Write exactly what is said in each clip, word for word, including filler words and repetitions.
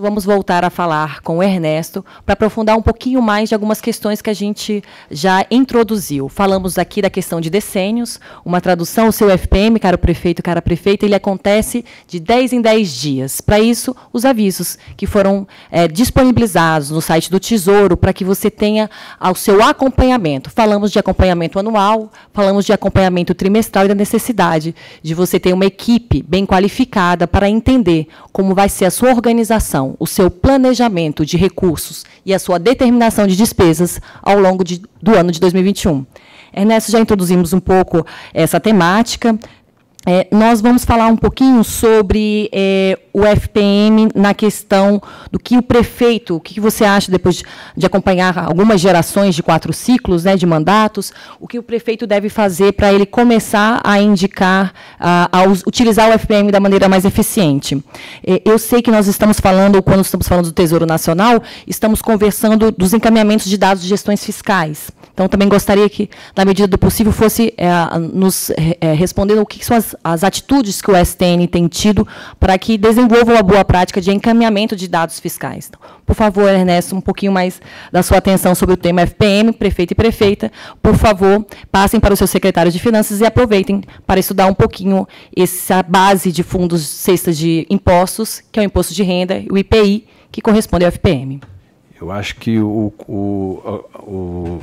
vamos voltar a falar com o Ernesto para aprofundar um pouquinho mais de algumas questões que a gente já introduziu. Falamos aqui da questão de decênios, uma tradução, o seu F P M, caro prefeito, cara prefeita, ele acontece de dez em dez dias. Para isso, os avisos que foram é, disponibilizados no site do Tesouro para que você tenha o seu acompanhamento. Falamos de acompanhamento anual, falamos de acompanhamento trimestral e da necessidade de você ter uma equipe bem qualificada para entender como vai ser a sua organização, o seu planejamento de recursos e a sua determinação de despesas ao longo de, do ano de dois mil e vinte e um. Ernesto, já introduzimos um pouco essa temática. É, nós vamos falar um pouquinho sobre é, o F P M na questão do que o prefeito, o que você acha, depois de, de acompanhar algumas gerações de quatro ciclos, né, de mandatos, o que o prefeito deve fazer para ele começar a indicar, a, a utilizar o F P M da maneira mais eficiente. É, eu sei que nós estamos falando, quando estamos falando do Tesouro Nacional, estamos conversando dos encaminhamentos de dados de gestões fiscais. Então, também gostaria que, na medida do possível, fosse é, nos é, respondendo o que são as, as atitudes que o S T N tem tido para que desenvolva uma boa prática de encaminhamento de dados fiscais. Então, por favor, Ernesto, um pouquinho mais da sua atenção sobre o tema F P M, prefeito e prefeita. Por favor, passem para os seus secretários de Finanças e aproveitem para estudar um pouquinho essa base de fundos cestas de impostos, que é o imposto de renda, e o I P I, que corresponde ao F P M. Eu acho que o... o, o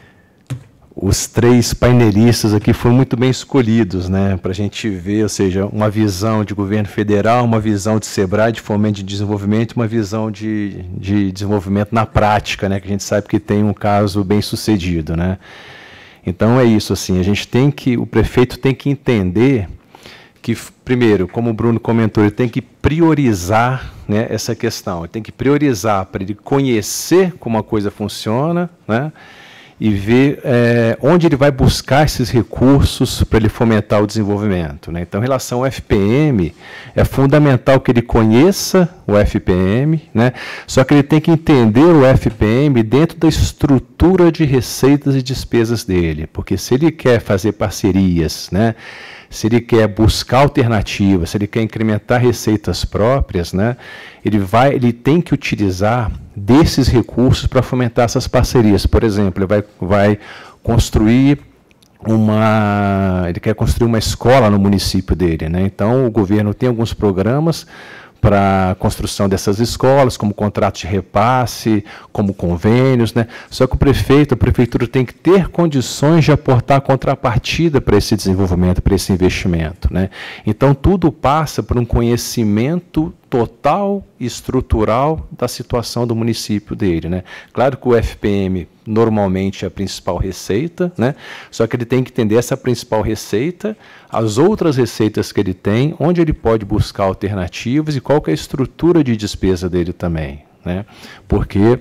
os três painelistas aqui foram muito bem escolhidos, né, para a gente ver, ou seja, uma visão de governo federal, uma visão de SEBRAE, de fomento de desenvolvimento, uma visão de, de desenvolvimento na prática, né, que a gente sabe que tem um caso bem sucedido, né. Então é isso, assim, a gente tem que, o prefeito tem que entender que, primeiro, como o Bruno comentou, ele tem que priorizar, né, essa questão, ele tem que priorizar para ele conhecer como a coisa funciona, né, e ver é, onde ele vai buscar esses recursos para ele fomentar o desenvolvimento, né? Então, em relação ao F P M, é fundamental que ele conheça o F P M, né? Só que ele tem que entender o F P M dentro da estrutura de receitas e despesas dele, porque se ele quer fazer parcerias, né, se ele quer buscar alternativas, se ele quer incrementar receitas próprias, né, ele, vai, ele tem que utilizar desses recursos para fomentar essas parcerias. Por exemplo, ele vai, vai construir uma, ele quer construir uma escola no município dele, né? Então, o governo tem alguns programas para a construção dessas escolas, como contrato de repasse, como convênios, né? Só que o prefeito, a prefeitura tem que ter condições de aportar contrapartida para esse desenvolvimento, para esse investimento, né? Então, tudo passa por um conhecimento total e estrutural da situação do município dele, né? Claro que o F P M normalmente é a principal receita, né? Só que ele tem que entender essa principal receita, as outras receitas que ele tem, onde ele pode buscar alternativas e qual que é a estrutura de despesa dele também, né? Porque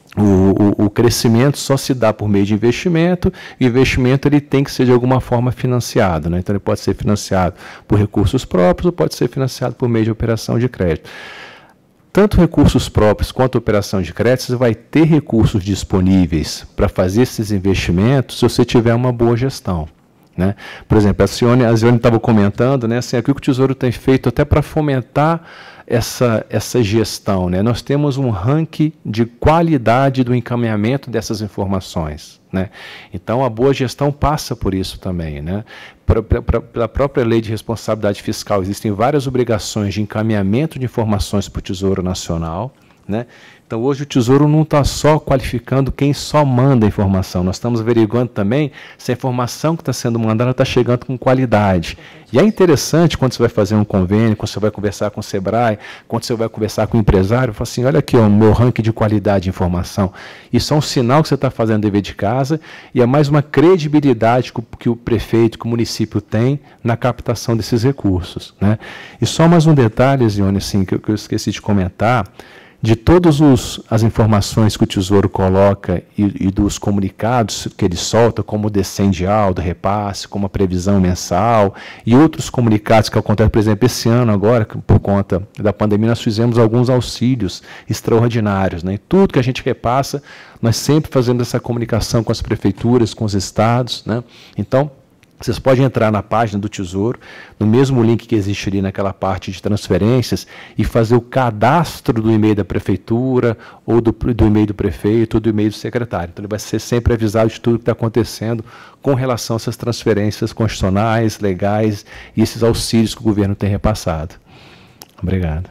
O, o, o crescimento só se dá por meio de investimento, e o investimento ele tem que ser de alguma forma financiado, né? Então ele pode ser financiado por recursos próprios ou pode ser financiado por meio de operação de crédito. Tanto recursos próprios quanto operação de crédito, você vai ter recursos disponíveis para fazer esses investimentos se você tiver uma boa gestão, né? Por exemplo, a Zione estava comentando, né, assim, aqui o que o Tesouro tem feito até para fomentar essa, essa gestão, né? Nós temos um ranking de qualidade do encaminhamento dessas informações, né? Então, a boa gestão passa por isso também, né? Pela própria lei de responsabilidade fiscal, existem várias obrigações de encaminhamento de informações para o Tesouro Nacional, né? Então, hoje o Tesouro não está só qualificando quem só manda a informação, nós estamos averiguando também se a informação que está sendo mandada está chegando com qualidade. E é interessante quando você vai fazer um convênio, quando você vai conversar com o SEBRAE, quando você vai conversar com o empresário, fala assim, olha aqui ó, o meu ranking de qualidade de informação. Isso é um sinal que você está fazendo dever de casa e é mais uma credibilidade que o prefeito, que o município tem na captação desses recursos, né? E só mais um detalhe, Zione, assim, que eu, que eu esqueci de comentar, de todas as informações que o Tesouro coloca e, e dos comunicados que ele solta, como o descendial do repasse, como a previsão mensal e outros comunicados que acontecem, por exemplo, esse ano agora, por conta da pandemia, nós fizemos alguns auxílios extraordinários, né? E tudo que a gente repassa, nós sempre fazemos essa comunicação com as prefeituras, com os estados, né? Então, Vocês podem entrar na página do Tesouro, no mesmo link que existe ali naquela parte de transferências, e fazer o cadastro do e-mail da prefeitura, ou do, do e-mail do prefeito, ou do e-mail do secretário. Então, ele vai ser sempre avisado de tudo que está acontecendo com relação a essas transferências constitucionais, legais, e esses auxílios que o governo tem repassado. Obrigado.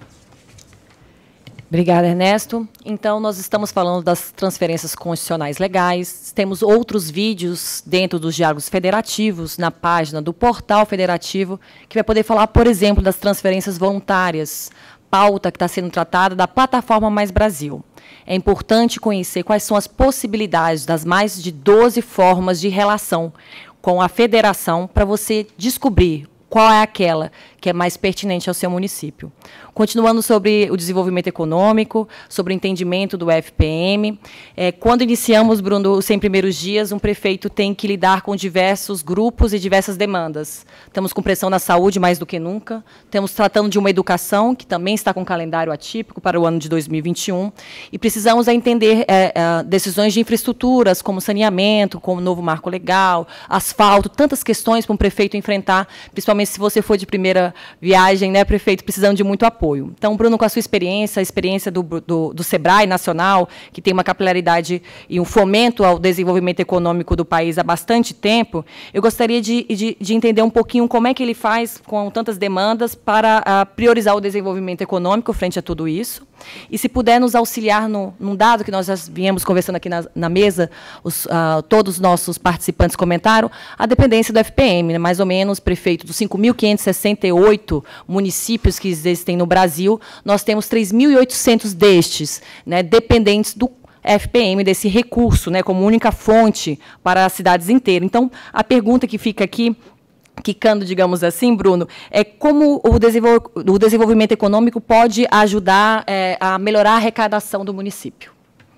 Obrigada, Ernesto. Então, nós estamos falando das transferências constitucionais legais. Temos outros vídeos dentro dos diálogos federativos, na página do portal federativo, que vai poder falar, por exemplo, das transferências voluntárias, pauta que está sendo tratada da plataforma Mais Brasil. É importante conhecer quais são as possibilidades das mais de doze formas de relação com a federação para você descobrir qual é aquela que é mais pertinente ao seu município. Continuando sobre o desenvolvimento econômico, sobre o entendimento do F P M, é, quando iniciamos, Bruno, os cem primeiros dias, um prefeito tem que lidar com diversos grupos e diversas demandas. Estamos com pressão na saúde mais do que nunca, estamos tratando de uma educação que também está com calendário atípico para o ano de dois mil e vinte e um, e precisamos entender é, é, decisões de infraestruturas, como saneamento, como novo marco legal, asfalto, tantas questões para um prefeito enfrentar, principalmente se você for de primeira viagem, né, prefeito, precisando de muito apoio. Então, Bruno, com a sua experiência, a experiência do, do, do SEBRAE Nacional, que tem uma capilaridade e um fomento ao desenvolvimento econômico do país há bastante tempo, eu gostaria de, de, de entender um pouquinho como é que ele faz com tantas demandas para a, priorizar o desenvolvimento econômico frente a tudo isso. E se puder nos auxiliar no, num dado que nós já viemos conversando aqui na, na mesa, os, uh, todos os nossos participantes comentaram, a dependência do F P M, né, mais ou menos, prefeito, dos cinco mil quinhentos e sessenta e oito municípios que existem no Brasil, nós temos três mil e oitocentos destes, né, dependentes do F P M, desse recurso, né, como única fonte para as cidades inteiras. Então, a pergunta que fica aqui, quicando, digamos assim, Bruno, é como o, desenvol o desenvolvimento econômico pode ajudar é, a melhorar a arrecadação do município?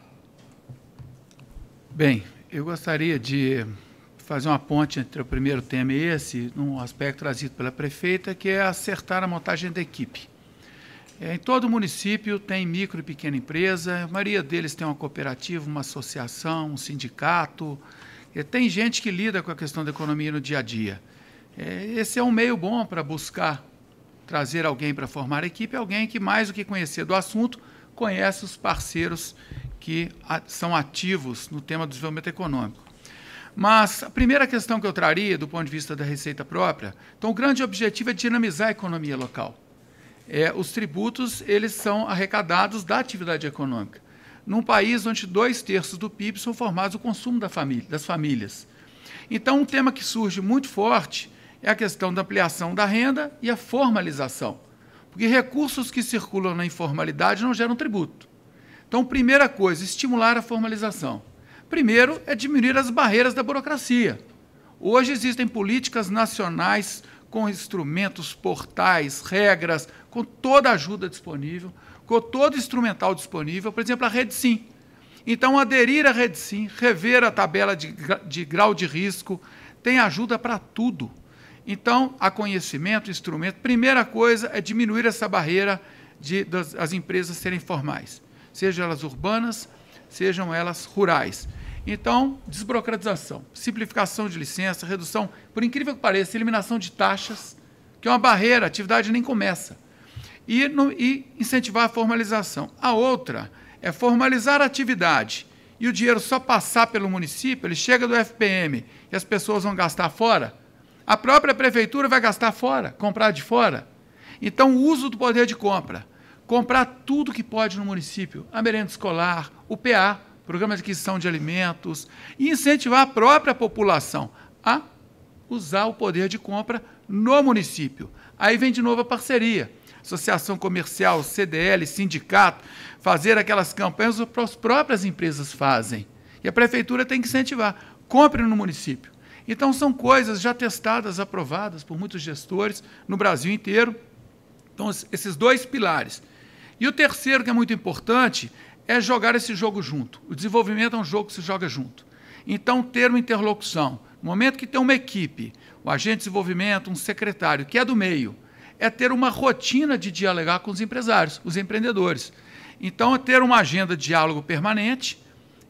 Bem, eu gostaria de fazer uma ponte entre o primeiro tema e esse, num aspecto trazido pela prefeita, que é acertar a montagem da equipe. É, em todo município tem micro e pequena empresa, a maioria deles tem uma cooperativa, uma associação, um sindicato, e tem gente que lida com a questão da economia no dia a dia. É, esse é um meio bom para buscar trazer alguém para formar a equipe, alguém que, mais do que conhecer do assunto, conhece os parceiros que a, são ativos no tema do desenvolvimento econômico. Mas a primeira questão que eu traria, do ponto de vista da receita própria, então o grande objetivo é dinamizar a economia local. É, os tributos, eles são arrecadados da atividade econômica. Num país onde dois terços do P I B são formados do consumo da família, das famílias. Então, um tema que surge muito forte é a questão da ampliação da renda e a formalização. Porque recursos que circulam na informalidade não geram tributo. Então, primeira coisa, estimular a formalização. Primeiro, é diminuir as barreiras da burocracia. Hoje existem políticas nacionais com instrumentos, portais, regras, com toda a ajuda disponível, com todo o instrumental disponível, por exemplo, a Rede Sim. Então, aderir à Rede Sim, rever a tabela de, de grau de risco, tem ajuda para tudo. Então, há conhecimento, instrumento. Primeira coisa é diminuir essa barreira de das, as empresas serem formais, sejam elas urbanas, sejam elas rurais. Então, desburocratização, simplificação de licença, redução, por incrível que pareça, eliminação de taxas, que é uma barreira, a atividade nem começa. E, no, e incentivar a formalização. A outra é formalizar a atividade e o dinheiro só passar pelo município, ele chega do F P M e as pessoas vão gastar fora, a própria prefeitura vai gastar fora, comprar de fora. Então, o uso do poder de compra, comprar tudo que pode no município, a merenda escolar, o P A, Programa de Aquisição de Alimentos, e incentivar a própria população a usar o poder de compra no município. Aí vem de novo a parceria, associação comercial, C D L, sindicato, fazer aquelas campanhas que as próprias empresas fazem. E a prefeitura tem que incentivar, compre no município. Então, são coisas já testadas, aprovadas por muitos gestores no Brasil inteiro. Então, esses dois pilares. E o terceiro, que é muito importante, é jogar esse jogo junto. O desenvolvimento é um jogo que se joga junto. Então, ter uma interlocução. No momento que tem uma equipe, o agente de desenvolvimento, um secretário, que é do meio, é ter uma rotina de dialogar com os empresários, os empreendedores. Então, é ter uma agenda de diálogo permanente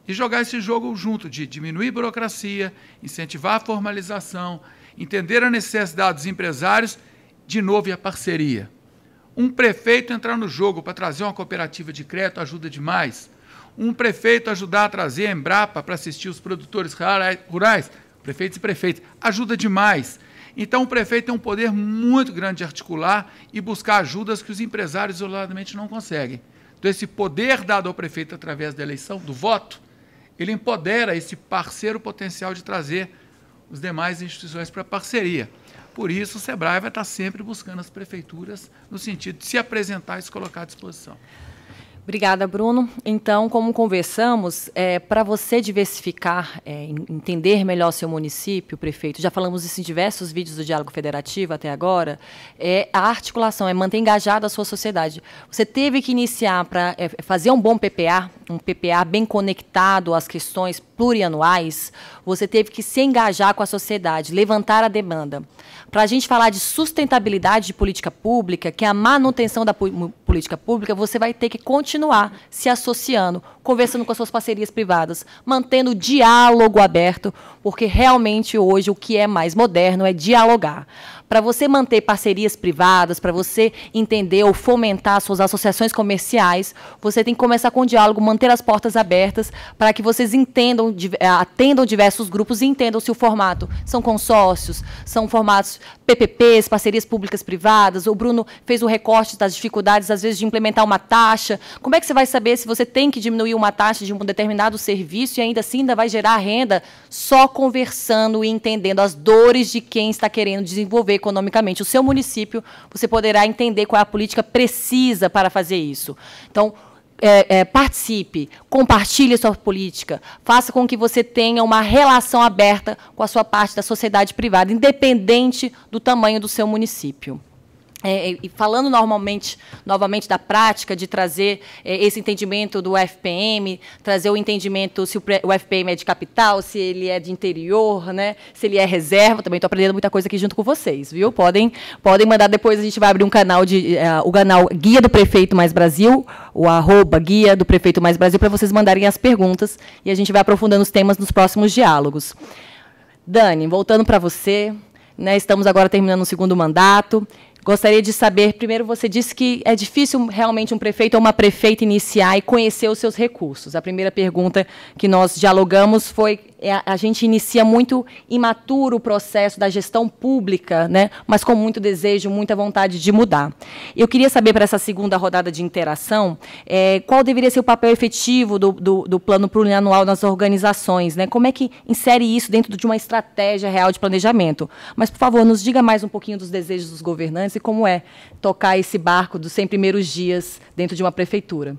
e jogar esse jogo junto de diminuir burocracia, incentivar a formalização, entender a necessidade dos empresários, de novo, e a parceria. Um prefeito entrar no jogo para trazer uma cooperativa de crédito ajuda demais. Um prefeito ajudar a trazer a Embrapa para assistir os produtores rurais, prefeitos e prefeitas, ajuda demais. Então, o prefeito tem um poder muito grande de articular e buscar ajudas que os empresários isoladamente não conseguem. Então, esse poder dado ao prefeito através da eleição, do voto, ele empodera esse parceiro potencial de trazer as demais instituições para a parceria. Por isso, o SEBRAE vai estar sempre buscando as prefeituras no sentido de se apresentar e se colocar à disposição. Obrigada, Bruno. Então, como conversamos, é, para você diversificar, é, entender melhor o seu município, prefeito, já falamos isso em diversos vídeos do Diálogo Federativo até agora, é, a articulação, é manter engajada a sua sociedade. Você teve que iniciar para é, fazer um bom P P A, um P P A bem conectado às questões plurianuais, você teve que se engajar com a sociedade, levantar a demanda. Para a gente falar de sustentabilidade de política pública, que é a manutenção da política pública, você vai ter que continuar se associando, conversando com as suas parcerias privadas, mantendo o diálogo aberto, porque realmente hoje o que é mais moderno é dialogar. Para você manter parcerias privadas, para você entender ou fomentar suas associações comerciais, você tem que começar com o diálogo, manter as portas abertas para que vocês entendam, atendam diversos grupos e entendam se o formato são consórcios, são formatos P P Ps, parcerias públicas privadas. O Bruno fez o recorte das dificuldades, às vezes, de implementar uma taxa. Como é que você vai saber se você tem que diminuir uma taxa de um determinado serviço e ainda assim ainda vai gerar renda? Só conversando e entendendo as dores de quem está querendo desenvolver economicamente o seu município, você poderá entender qual é a política precisa para fazer isso. Então, é, é, participe, compartilhe a sua política, faça com que você tenha uma relação aberta com a sua parte da sociedade privada, independente do tamanho do seu município. É, e falando normalmente, novamente da prática de trazer é, esse entendimento do U F P M, trazer o entendimento se o, o U F P M é de capital, se ele é de interior, né, se ele é reserva, também estou aprendendo muita coisa aqui junto com vocês, viu? Podem, podem mandar depois, a gente vai abrir um canal, de, uh, o canal Guia do Prefeito Mais Brasil, o arroba Guia do Prefeito Mais Brasil, para vocês mandarem as perguntas e a gente vai aprofundando os temas nos próximos diálogos. Dani, voltando para você, né, estamos agora terminando o segundo mandato. Gostaria de saber, primeiro, você disse que é difícil realmente um prefeito ou uma prefeita iniciar e conhecer os seus recursos. A primeira pergunta que nós dialogamos foi, a gente inicia muito imaturo o processo da gestão pública, né, mas com muito desejo, muita vontade de mudar. Eu queria saber, para essa segunda rodada de interação, é, qual deveria ser o papel efetivo do, do, do plano plurianual nas organizações, né? Como é que insere isso dentro de uma estratégia real de planejamento? Mas, por favor, nos diga mais um pouquinho dos desejos dos governantes e como é tocar esse barco dos cem primeiros dias dentro de uma prefeitura.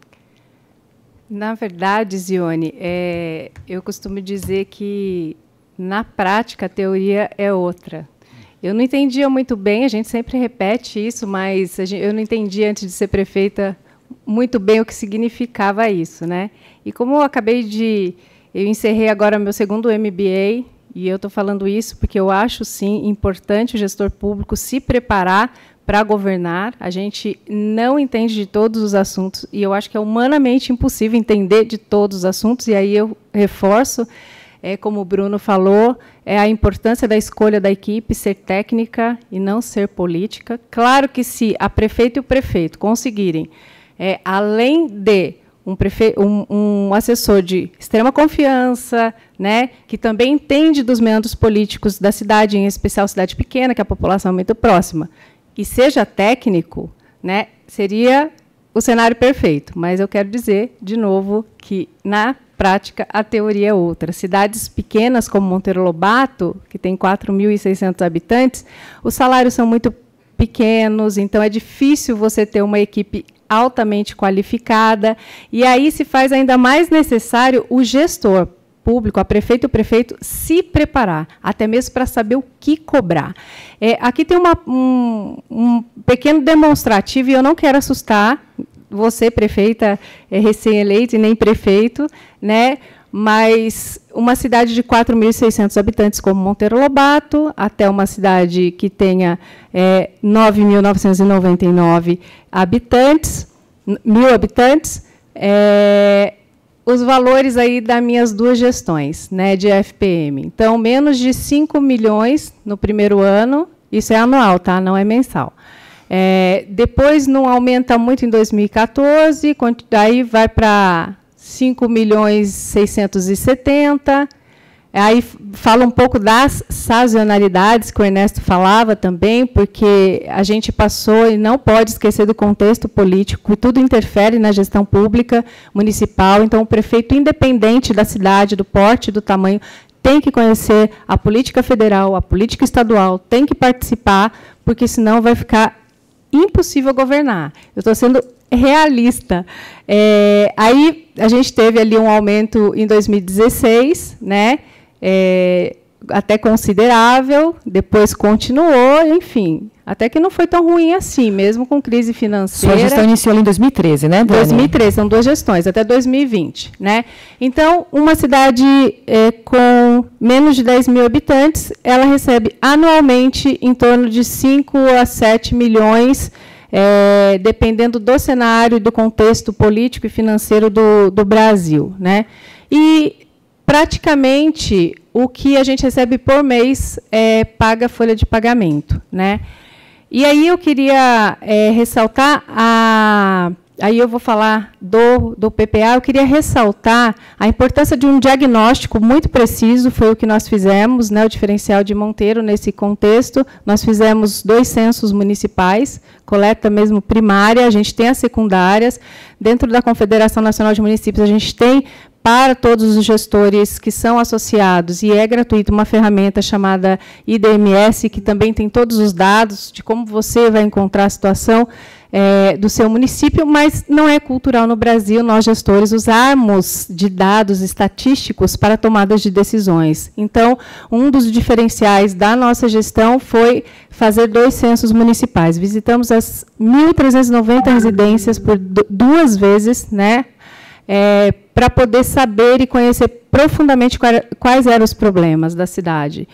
Na verdade, Zione, é, eu costumo dizer que, na prática, a teoria é outra. Eu não entendia muito bem, a gente sempre repete isso, mas a gente, eu não entendia, antes de ser prefeita, muito bem o que significava isso, né? E como eu acabei de... Eu encerrei agora meu segundo M B A, e eu estou falando isso porque eu acho, sim, importante o gestor público se preparar para governar. A gente não entende de todos os assuntos, e eu acho que é humanamente impossível entender de todos os assuntos, e aí eu reforço, é, como o Bruno falou, é a importância da escolha da equipe ser técnica e não ser política. Claro que se a prefeita e o prefeito conseguirem, é, além de Um, prefe... um, um assessor de extrema confiança, né, que também entende dos meandros políticos da cidade, em especial cidade pequena, que a população é muito próxima, e seja técnico, né, seria o cenário perfeito. Mas eu quero dizer, de novo, que, na prática, a teoria é outra. Cidades pequenas, como Monteiro Lobato, que tem quatro mil e seiscentos habitantes, os salários são muito pequenos, então é difícil você ter uma equipe altamente qualificada, e aí se faz ainda mais necessário o gestor público, a prefeita e o prefeito, se preparar, até mesmo para saber o que cobrar. É, aqui tem uma, um, um pequeno demonstrativo, e eu não quero assustar você, prefeita, é, recém-eleita, e nem prefeito, né, mas uma cidade de quatro mil e seiscentos habitantes, como Monteiro Lobato, até uma cidade que tenha é, nove mil novecentos e noventa e nove habitantes, mil habitantes, é, os valores aí das minhas duas gestões, né, de F P M. Então, menos de cinco milhões no primeiro ano, isso é anual, tá? Não é mensal. É, depois não aumenta muito em dois mil e quatorze, daí vai para cinco milhões seiscentos e setenta. Aí fala um pouco das sazonalidades que o Ernesto falava também, porque a gente passou e não pode esquecer do contexto político, e tudo interfere na gestão pública municipal. Então, o prefeito, independente da cidade, do porte, do tamanho, tem que conhecer a política federal, a política estadual, tem que participar, porque senão vai ficar impossível governar. Eu estou sendo realista. É, aí a gente teve ali um aumento em dois mil e dezesseis, né? É, até considerável, depois continuou, enfim, até que não foi tão ruim assim, mesmo com crise financeira. Sua gestão iniciou em dois mil e treze, né, Dani? dois mil e treze, são duas gestões, até dois mil e vinte. Né? Então, uma cidade é, com menos de dez mil habitantes, ela recebe anualmente em torno de cinco a sete milhões, é, dependendo do cenário e do contexto político e financeiro do, do Brasil. Né? E praticamente, o que a gente recebe por mês é, paga a folha de pagamento. Né? E aí eu queria é, ressaltar, a, aí eu vou falar do, do P P A, eu queria ressaltar a importância de um diagnóstico muito preciso, foi o que nós fizemos, né, o diferencial de Monteiro, nesse contexto. Nós fizemos dois censos municipais, coleta mesmo primária, a gente tem as secundárias. Dentro da Confederação Nacional de Municípios, a gente tem para todos os gestores que são associados, e é gratuito, uma ferramenta chamada I D M S, que também tem todos os dados de como você vai encontrar a situação é, do seu município, mas não é cultural no Brasil nós, gestores, usarmos de dados estatísticos para tomadas de decisões. Então, um dos diferenciais da nossa gestão foi fazer dois censos municipais. Visitamos as mil trezentas e noventa residências por duas vezes, né? É, para poder saber e conhecer profundamente quais eram os problemas da cidade.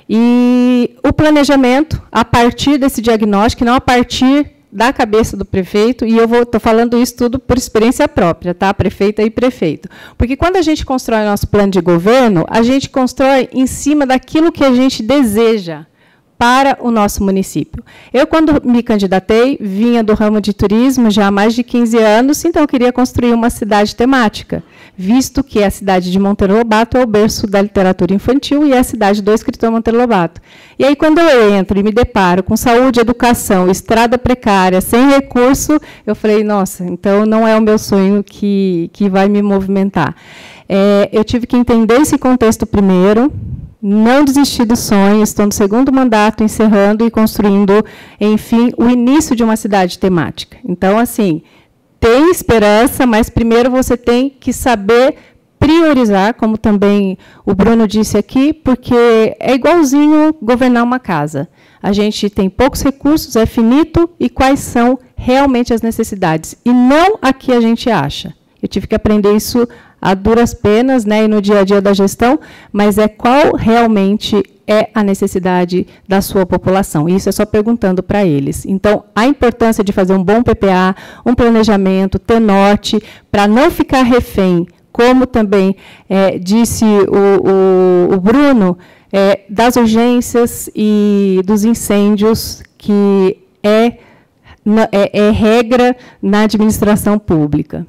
E o planejamento, a partir desse diagnóstico, não a partir da cabeça do prefeito, e eu estou falando isso tudo por experiência própria, tá? Prefeita e prefeito. Porque quando a gente constrói o nosso plano de governo, a gente constrói em cima daquilo que a gente deseja para o nosso município. Eu, quando me candidatei, vinha do ramo de turismo já há mais de quinze anos, então eu queria construir uma cidade temática, visto que a cidade de Monteiro Lobato é o berço da literatura infantil e é a cidade do escritor Monteiro Lobato. E aí, quando eu entro e me deparo com saúde, educação, estrada precária, sem recurso, eu falei, nossa, então não é o meu sonho que, que vai me movimentar. É, eu tive que entender esse contexto primeiro, não desistir do sonho, estou no segundo mandato, encerrando e construindo, enfim, o início de uma cidade temática. Então, assim, tem esperança, mas primeiro você tem que saber priorizar, como também o Bruno disse aqui, porque é igualzinho governar uma casa. A gente tem poucos recursos, é finito, e quais são realmente as necessidades, e não a que a gente acha. Eu tive que aprender isso a duras penas, né, e no dia a dia da gestão, mas é qual realmente é a necessidade da sua população. Isso é só perguntando para eles. Então, a importância de fazer um bom P P A, um planejamento, ter norte, para não ficar refém, como também é, disse o, o, o Bruno, é, das urgências e dos incêndios, que é, é, é regra na administração pública.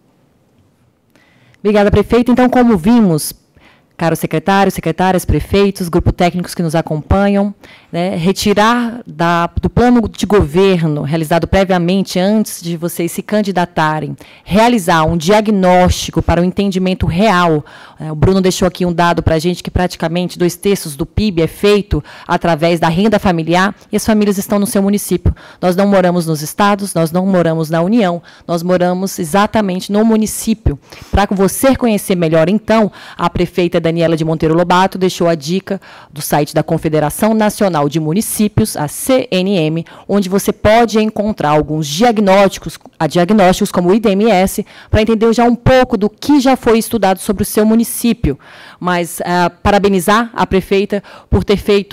Obrigada, prefeito. Então, como vimos, caros secretários, secretárias, prefeitos, grupo técnicos que nos acompanham, né, retirar da, do plano de governo, realizado previamente, antes de vocês se candidatarem, realizar um diagnóstico para o entendimento real. É, o Bruno deixou aqui um dado para a gente que praticamente dois terços do P I B é feito através da renda familiar, e as famílias estão no seu município. Nós não moramos nos estados, nós não moramos na União, nós moramos exatamente no município. Para você conhecer melhor, então, a prefeita Daniela de Monteiro Lobato deixou a dica do site da Confederação Nacional de Municípios, a C N M, onde você pode encontrar alguns diagnósticos, a diagnósticos como o I D M S, para entender já um pouco do que já foi estudado sobre o seu município. Mas uh, parabenizar a prefeita por ter feito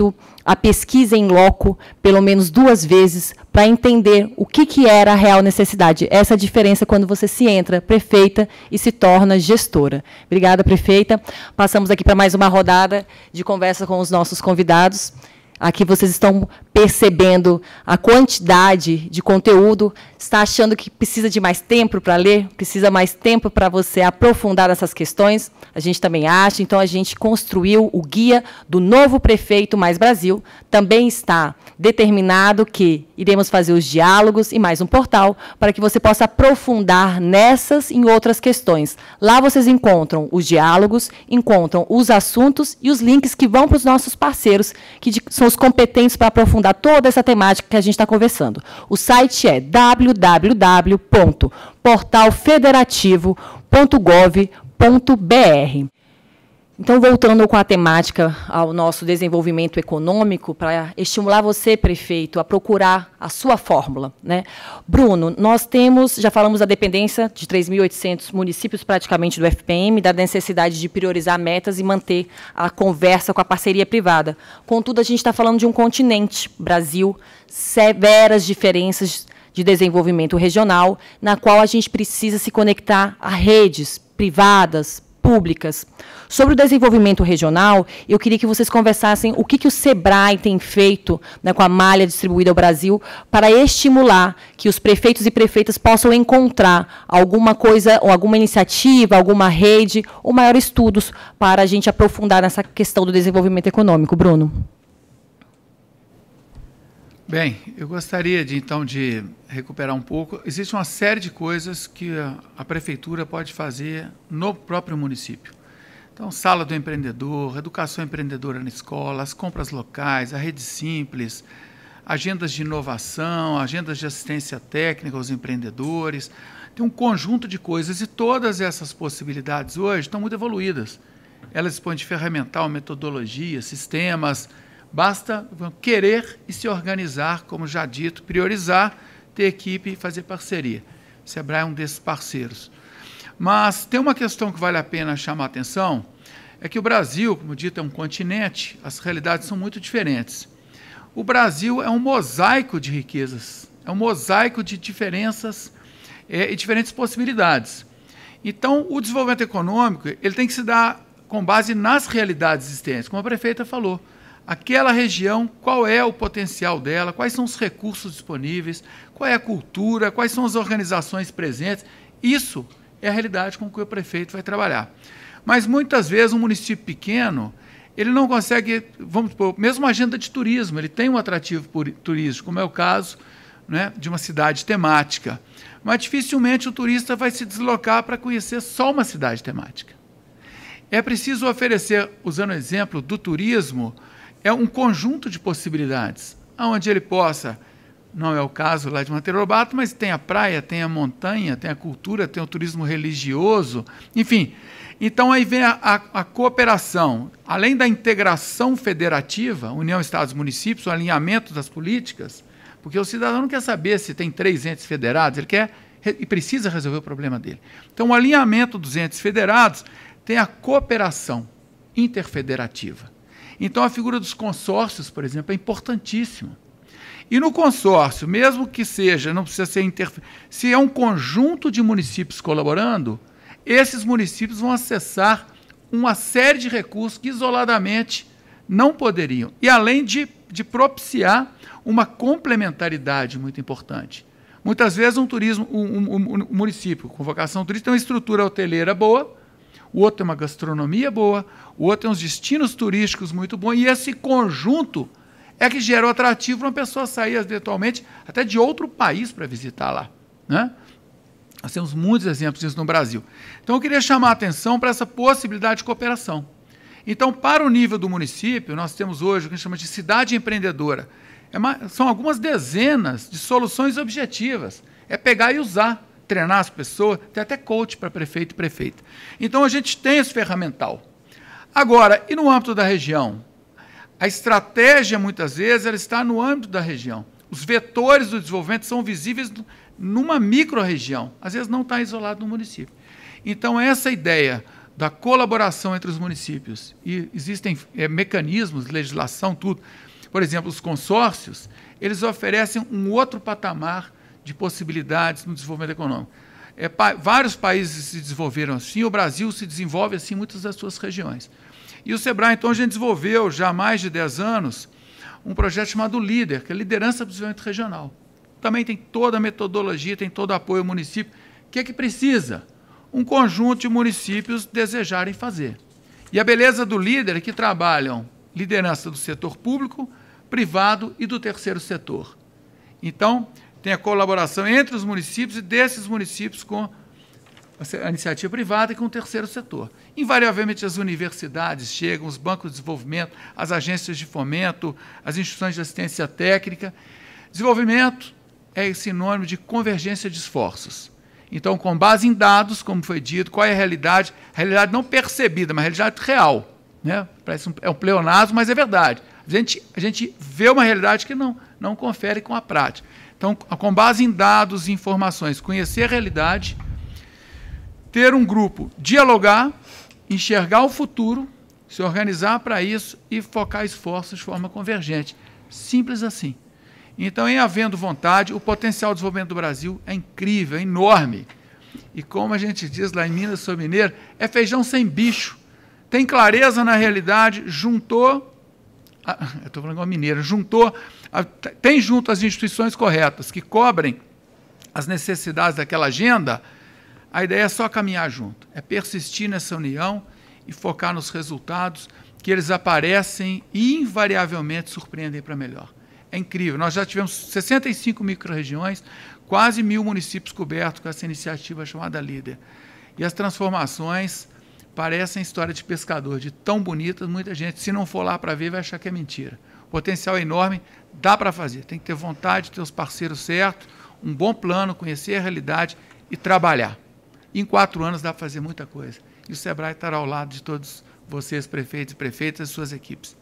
a pesquisa em loco pelo menos duas vezes para entender o que, que era a real necessidade. Essa é a diferença quando você se entra prefeita e se torna gestora. Obrigada, prefeita. Passamos aqui para mais uma rodada de conversa com os nossos convidados. Aqui vocês estão percebendo a quantidade de conteúdo. Está achando que precisa de mais tempo para ler? Precisa mais tempo para você aprofundar essas questões? A gente também acha. Então, a gente construiu o guia do novo Prefeito Mais Brasil. Também está determinado que iremos fazer os diálogos e mais um portal para que você possa aprofundar nessas e em outras questões. Lá vocês encontram os diálogos, encontram os assuntos e os links que vão para os nossos parceiros, que são os competentes para aprofundar toda essa temática que a gente está conversando. O site é w w w ponto portal federativo ponto gov ponto b r. Então, voltando com a temática ao nosso desenvolvimento econômico, para estimular você, prefeito, a procurar a sua fórmula, né? Bruno, nós temos, já falamos da dependência de três mil e oitocentos municípios praticamente do F P M, da necessidade de priorizar metas e manter a conversa com a parceria privada. Contudo, a gente está falando de um continente, Brasil, severas diferenças de desenvolvimento regional, na qual a gente precisa se conectar a redes privadas, públicas. Sobre o desenvolvimento regional, eu queria que vocês conversassem o que, que o SEBRAE tem feito, né, com a malha distribuída ao Brasil para estimular que os prefeitos e prefeitas possam encontrar alguma coisa, ou alguma iniciativa, alguma rede, ou maiores estudos para a gente aprofundar nessa questão do desenvolvimento econômico. Bruno. Bem, eu gostaria, de, então, de recuperar um pouco. Existe uma série de coisas que a, a prefeitura pode fazer no próprio município. Então, sala do empreendedor, educação empreendedora na escola, as compras locais, a rede simples, agendas de inovação, agendas de assistência técnica aos empreendedores. Tem um conjunto de coisas e todas essas possibilidades hoje estão muito evoluídas. Elas dispõem de ferramental, metodologia, sistemas. Basta querer e se organizar, como já dito, priorizar, ter equipe e fazer parceria. O SEBRAE é um desses parceiros. Mas tem uma questão que vale a pena chamar a atenção, é que o Brasil, como dito, é um continente, as realidades são muito diferentes. O Brasil é um mosaico de riquezas, é um mosaico de diferenças é, e diferentes possibilidades. Então, o desenvolvimento econômico ele tem que se dar com base nas realidades existentes, como a prefeita falou. Aquela região, qual é o potencial dela, quais são os recursos disponíveis, qual é a cultura, quais são as organizações presentes. Isso é a realidade com que o prefeito vai trabalhar. Mas, muitas vezes, um município pequeno, ele não consegue, vamos supor, mesmo uma agenda de turismo, ele tem um atrativo turístico, como é o caso, né, de uma cidade temática. Mas, dificilmente, o turista vai se deslocar para conhecer só uma cidade temática. É preciso oferecer, usando o exemplo do turismo, é um conjunto de possibilidades, onde ele possa, não é o caso lá de Monteiro Lobato, mas tem a praia, tem a montanha, tem a cultura, tem o turismo religioso, enfim. Então, aí vem a, a, a cooperação, além da integração federativa, União, Estados e Municípios, o alinhamento das políticas, porque o cidadão não quer saber se tem três entes federados, ele quer e precisa resolver o problema dele. Então, o alinhamento dos entes federados tem a cooperação interfederativa. Então, a figura dos consórcios, por exemplo, é importantíssima. E no consórcio, mesmo que seja, não precisa ser inter... se é um conjunto de municípios colaborando, esses municípios vão acessar uma série de recursos que isoladamente não poderiam. E além de, de propiciar uma complementaridade muito importante. Muitas vezes um turismo, um, um, um, um município com vocação turística tem uma estrutura hoteleira boa, o outro tem uma gastronomia boa, o outro tem uns destinos turísticos muito bons, e esse conjunto é que gera o atrativo para uma pessoa sair, eventualmente, até de outro país para visitar lá, né? Nós temos muitos exemplos disso no Brasil. Então, eu queria chamar a atenção para essa possibilidade de cooperação. Então, para o nível do município, nós temos hoje o que a gente chama de cidade empreendedora. É uma, são algumas dezenas de soluções objetivas. É pegar e usar. Treinar as pessoas, tem até coach para prefeito e prefeita. Então, a gente tem esse ferramental. Agora, e no âmbito da região? A estratégia, muitas vezes, ela está no âmbito da região. Os vetores do desenvolvimento são visíveis numa micro-região, às vezes não está isolado no município. Então, essa ideia da colaboração entre os municípios, e existem é, mecanismos, legislação, tudo. por exemplo, os consórcios, eles oferecem um outro patamar de possibilidades no desenvolvimento econômico. É, pa, vários países se desenvolveram assim, o Brasil se desenvolve assim em muitas das suas regiões. E o SEBRAE, então, a gente desenvolveu, já há mais de dez anos, um projeto chamado LÍDER, que é Liderança do Desenvolvimento Regional. Também tem toda a metodologia, tem todo o apoio ao município. O que é que precisa? Um conjunto de municípios desejarem fazer. E a beleza do LÍDER é que trabalham liderança do setor público, privado e do terceiro setor. Então, tem a colaboração entre os municípios e desses municípios com a iniciativa privada e com o terceiro setor. Invariavelmente, as universidades chegam, os bancos de desenvolvimento, as agências de fomento, as instituições de assistência técnica. Desenvolvimento é sinônimo de convergência de esforços. Então, com base em dados, como foi dito, qual é a realidade? A realidade não percebida, mas a realidade real. Né? Parece um, é um pleonasmo, mas é verdade. A gente, a gente vê uma realidade que não, não confere com a prática. Então, com base em dados e informações, conhecer a realidade, ter um grupo, dialogar, enxergar o futuro, se organizar para isso e focar esforços de forma convergente. Simples assim. Então, em havendo vontade, o potencial de desenvolvimento do Brasil é incrível, é enorme. E como a gente diz lá em Minas, sou mineiro, é feijão sem bicho. Tem clareza na realidade, juntou, a, eu estou falando igual mineiro, juntou, a, tem junto as instituições corretas, que cobrem as necessidades daquela agenda. A ideia é só caminhar junto, é persistir nessa união e focar nos resultados, que eles aparecem e invariavelmente surpreendem para melhor. É incrível, nós já tivemos sessenta e cinco micro-regiões, quase mil municípios cobertos com essa iniciativa chamada LÍDER. E as transformações parecem história de pescador, de tão bonitas, muita gente, se não for lá para ver, vai achar que é mentira. O potencial é enorme, dá para fazer, tem que ter vontade, ter os parceiros certos, um bom plano, conhecer a realidade e trabalhar. Em quatro anos dá para fazer muita coisa. E o SEBRAE estará ao lado de todos vocês, prefeitos e prefeitas, e suas equipes.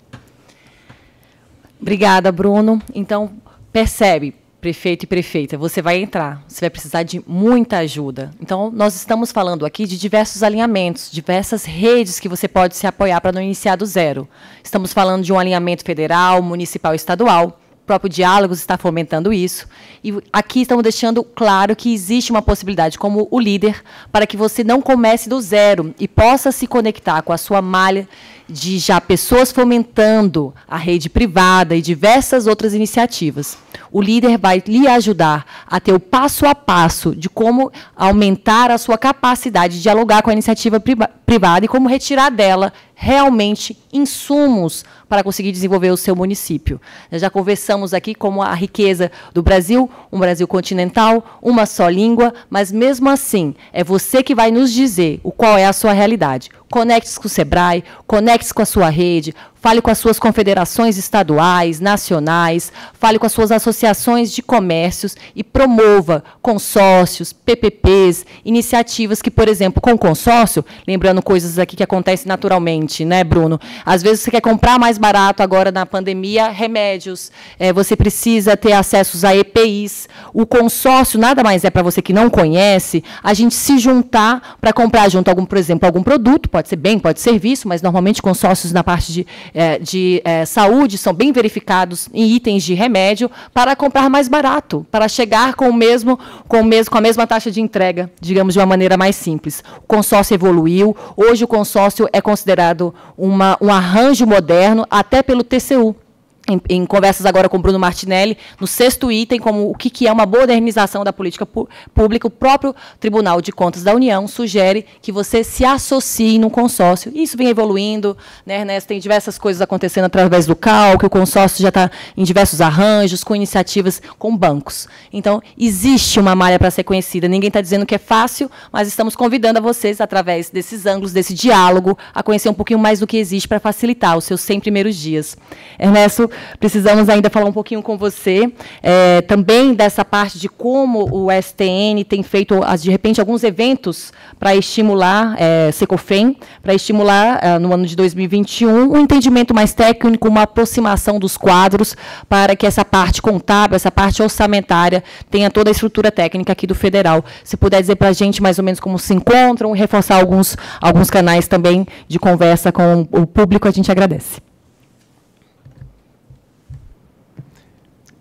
Obrigada, Bruno. Então, percebe, prefeito e prefeita, você vai entrar, você vai precisar de muita ajuda. Então, nós estamos falando aqui de diversos alinhamentos, diversas redes que você pode se apoiar para não iniciar do zero. Estamos falando de um alinhamento federal, municipal e estadual. O próprio Diálogos está fomentando isso. E aqui estamos deixando claro que existe uma possibilidade, como o LÍDER, para que você não comece do zero e possa se conectar com a sua malha de já pessoas fomentando a rede privada e diversas outras iniciativas. O LÍDER vai lhe ajudar a ter o passo a passo de como aumentar a sua capacidade de dialogar com a iniciativa privada e como retirar dela realmente insumos para conseguir desenvolver o seu município. Nós já conversamos aqui como a riqueza do Brasil, um Brasil continental, uma só língua, mas mesmo assim, é você que vai nos dizer o qual é a sua realidade. Conecte-se com o SEBRAE, conecte-se com a sua rede, fale com as suas confederações estaduais, nacionais, fale com as suas associações de comércios e promova consórcios, P P Ps, iniciativas que, por exemplo, com consórcio, lembrando coisas aqui que acontecem naturalmente, né, Bruno? Às vezes você quer comprar mais barato agora na pandemia, remédios, é, você precisa ter acessos a E P Is. O consórcio nada mais é para você que não conhece, a gente se juntar para comprar junto, algum, por exemplo, algum produto, pode ser bem, pode ser serviço, mas normalmente consórcios na parte de, é, de é, saúde são bem verificados em itens de remédio para comprar mais barato, para chegar com, o mesmo, com, o mesmo, com a mesma taxa de entrega, digamos, de uma maneira mais simples. O consórcio evoluiu, hoje o consórcio é considerado uma, um arranjo moderno, até pelo T C U. Em, em conversas agora com o Bruno Martinelli, no sexto item, como o que, que é uma modernização da política pu pública, o próprio Tribunal de Contas da União sugere que você se associe num consórcio. Isso vem evoluindo, né, Ernesto? Tem diversas coisas acontecendo através do C A L, que o consórcio já está em diversos arranjos, com iniciativas com bancos. Então, existe uma malha para ser conhecida. Ninguém está dizendo que é fácil, mas estamos convidando a vocês, através desses ângulos, desse diálogo, a conhecer um pouquinho mais do que existe para facilitar os seus cem primeiros dias. Ernesto, precisamos ainda falar um pouquinho com você, é, também dessa parte de como o S T N tem feito, de repente, alguns eventos para estimular, é, Secofem, para estimular, é, no ano de dois mil e vinte e um, um entendimento mais técnico, uma aproximação dos quadros, para que essa parte contábil, essa parte orçamentária, tenha toda a estrutura técnica aqui do Federal. Se puder dizer para a gente mais ou menos como se encontram, e reforçar alguns, alguns canais também de conversa com o público, a gente agradece.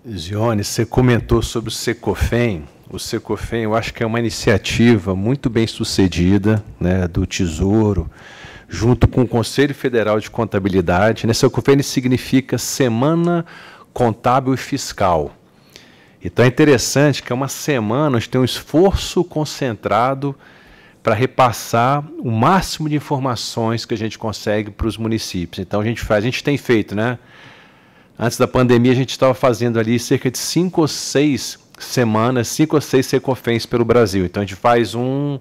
Zione, você comentou sobre o Secofem. O Secofem, eu acho que é uma iniciativa muito bem sucedida, né, do Tesouro, junto com o Conselho Federal de Contabilidade. Né, Secofem significa Semana Contábil e Fiscal. Então é interessante que é uma semana onde tem um esforço concentrado para repassar o máximo de informações que a gente consegue para os municípios. Então a gente faz, a gente tem feito, né? Antes da pandemia a gente estava fazendo ali cerca de cinco ou seis semanas, cinco ou seis Secofens pelo Brasil. Então a gente faz um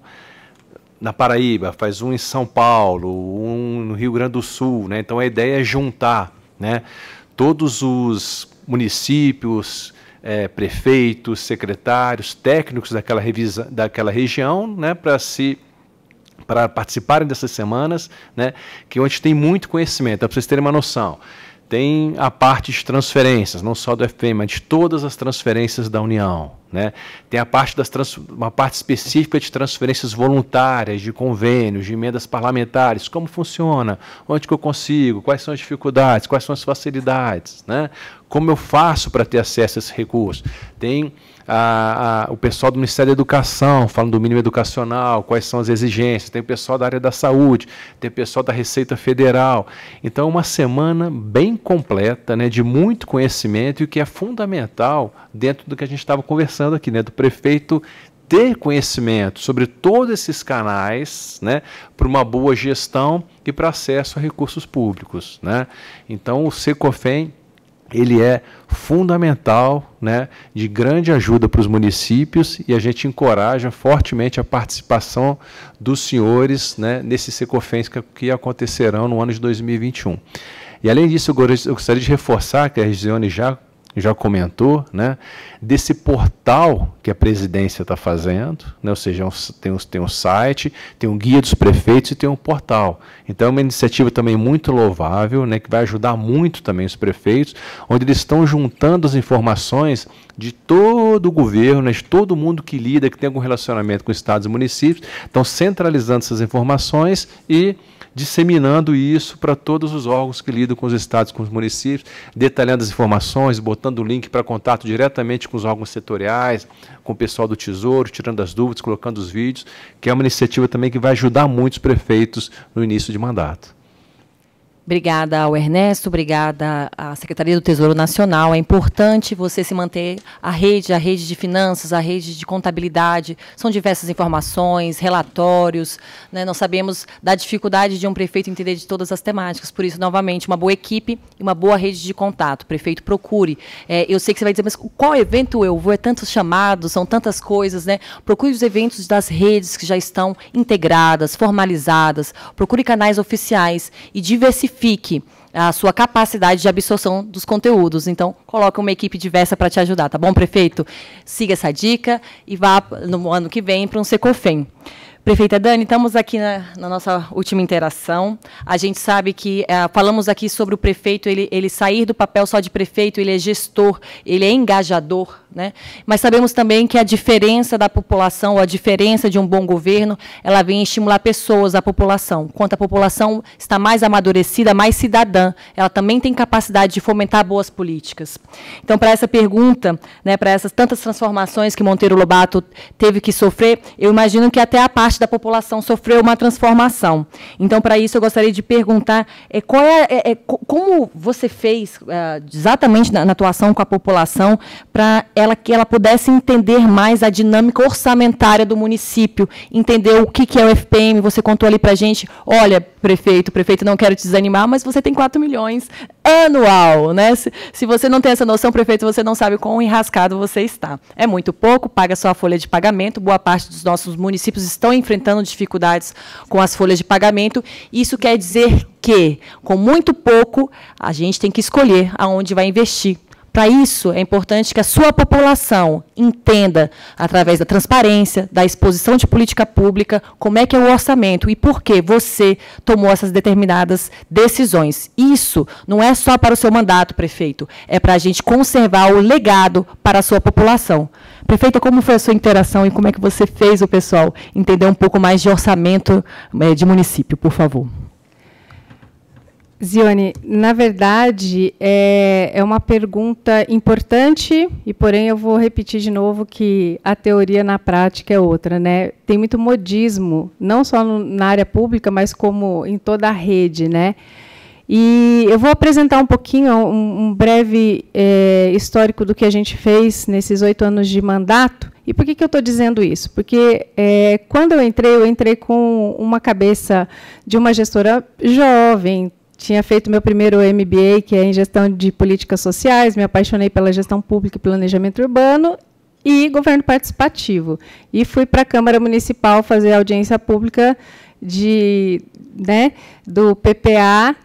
na Paraíba, faz um em São Paulo, um no Rio Grande do Sul, né? Então a ideia é juntar, né, todos os municípios, é, prefeitos, secretários, técnicos daquela, revisa, daquela região, né, para se para participarem dessas semanas, né, que onde tem muito conhecimento. Para vocês terem uma noção, tem a parte de transferências, não só do F P M, mas de todas as transferências da União, né? Tem a parte das trans, uma parte específica de transferências voluntárias, de convênios, de emendas parlamentares, como funciona, onde que eu consigo, quais são as dificuldades, quais são as facilidades, né? Como eu faço para ter acesso a esse recurso. Tem a, a, o pessoal do Ministério da Educação, falando do mínimo educacional, quais são as exigências, tem o pessoal da área da saúde, tem o pessoal da Receita Federal. Então, uma semana bem completa, né, de muito conhecimento, e o que é fundamental dentro do que a gente estava conversando aqui, né, do prefeito ter conhecimento sobre todos esses canais, né, para uma boa gestão e para acesso a recursos públicos, né? Então, o Secofem, ele é fundamental, né, de grande ajuda para os municípios, e a gente encoraja fortemente a participação dos senhores, né, nesses Secofens que, que acontecerão no ano de dois mil e vinte e um. E, além disso, eu gostaria de reforçar, que a Zione já já comentou, né, desse portal que a presidência está fazendo, né, ou seja, tem um, tem um site, tem um guia dos prefeitos e tem um portal. Então é uma iniciativa também muito louvável, né, que vai ajudar muito também os prefeitos, onde eles estão juntando as informações de todo o governo, né, de todo mundo que lida, que tem algum relacionamento com estados e municípios, estão centralizando essas informações e disseminando isso para todos os órgãos que lidam com os estados, com os municípios, detalhando as informações, botando o link para contato diretamente com os órgãos setoriais, com o pessoal do Tesouro, tirando as dúvidas, colocando os vídeos, que é uma iniciativa também que vai ajudar muitos prefeitos no início de mandato. Obrigada ao Ernesto, obrigada à Secretaria do Tesouro Nacional. É importante você se manter a rede, a rede de finanças, a rede de contabilidade. São diversas informações, relatórios, né? Nós sabemos da dificuldade de um prefeito entender de todas as temáticas. Por isso, novamente, uma boa equipe e uma boa rede de contato. Prefeito, procure. É, eu sei que você vai dizer, mas qual evento eu vou? É tantos chamados, são tantas coisas, né? Procure os eventos das redes que já estão integradas, formalizadas. Procure canais oficiais e diversifique Fique a sua capacidade de absorção dos conteúdos. Então, coloque uma equipe diversa para te ajudar, tá bom, prefeito? Siga essa dica e vá no ano que vem para um Secofem. Prefeita Dani, estamos aqui na, na nossa última interação. A gente sabe que, é, falamos aqui sobre o prefeito, ele, ele sair do papel só de prefeito, ele é gestor, ele é engajador, né? Mas sabemos também que a diferença da população, ou a diferença de um bom governo, ela vem estimular pessoas, a população. Quanto a população está mais amadurecida, mais cidadã, ela também tem capacidade de fomentar boas políticas. Então, para essa pergunta, né, para essas tantas transformações que Monteiro Lobato teve que sofrer, eu imagino que até a parte da população sofreu uma transformação. Então, para isso, eu gostaria de perguntar é, qual é, é, é, como você fez é, exatamente na, na atuação com a população para ela que ela pudesse entender mais a dinâmica orçamentária do município, entender o que, que é o F P M. Você contou ali para a gente, olha, prefeito, prefeito, não quero te desanimar, mas você tem quatro milhões anual, né? Se, se você não tem essa noção, prefeito, você não sabe quão enrascado você está. É muito pouco, paga sua folha de pagamento, boa parte dos nossos municípios estão enfrentando dificuldades com as folhas de pagamento. Isso quer dizer que, com muito pouco, a gente tem que escolher aonde vai investir. Para isso, é importante que a sua população entenda, através da transparência, da exposição de política pública, como é que é o orçamento e por que você tomou essas determinadas decisões. Isso não é só para o seu mandato, prefeito, é para a gente conservar o legado para a sua população. Prefeita, como foi a sua interação e como é que você fez o pessoal entender um pouco mais de orçamento de município, por favor? Zione, na verdade, é, é uma pergunta importante, e porém eu vou repetir de novo que a teoria na prática é outra, né? Tem muito modismo, não só no, na área pública, mas como em toda a rede, né? E eu vou apresentar um pouquinho, um, um breve é, histórico do que a gente fez nesses oito anos de mandato. E por que, que eu estou dizendo isso? Porque é, quando eu entrei, eu entrei com uma cabeça de uma gestora jovem, tinha feito meu primeiro M B A, que é em gestão de políticas sociais, me apaixonei pela gestão pública e planejamento urbano e governo participativo. E fui para a Câmara Municipal fazer audiência pública de, né, do P P A,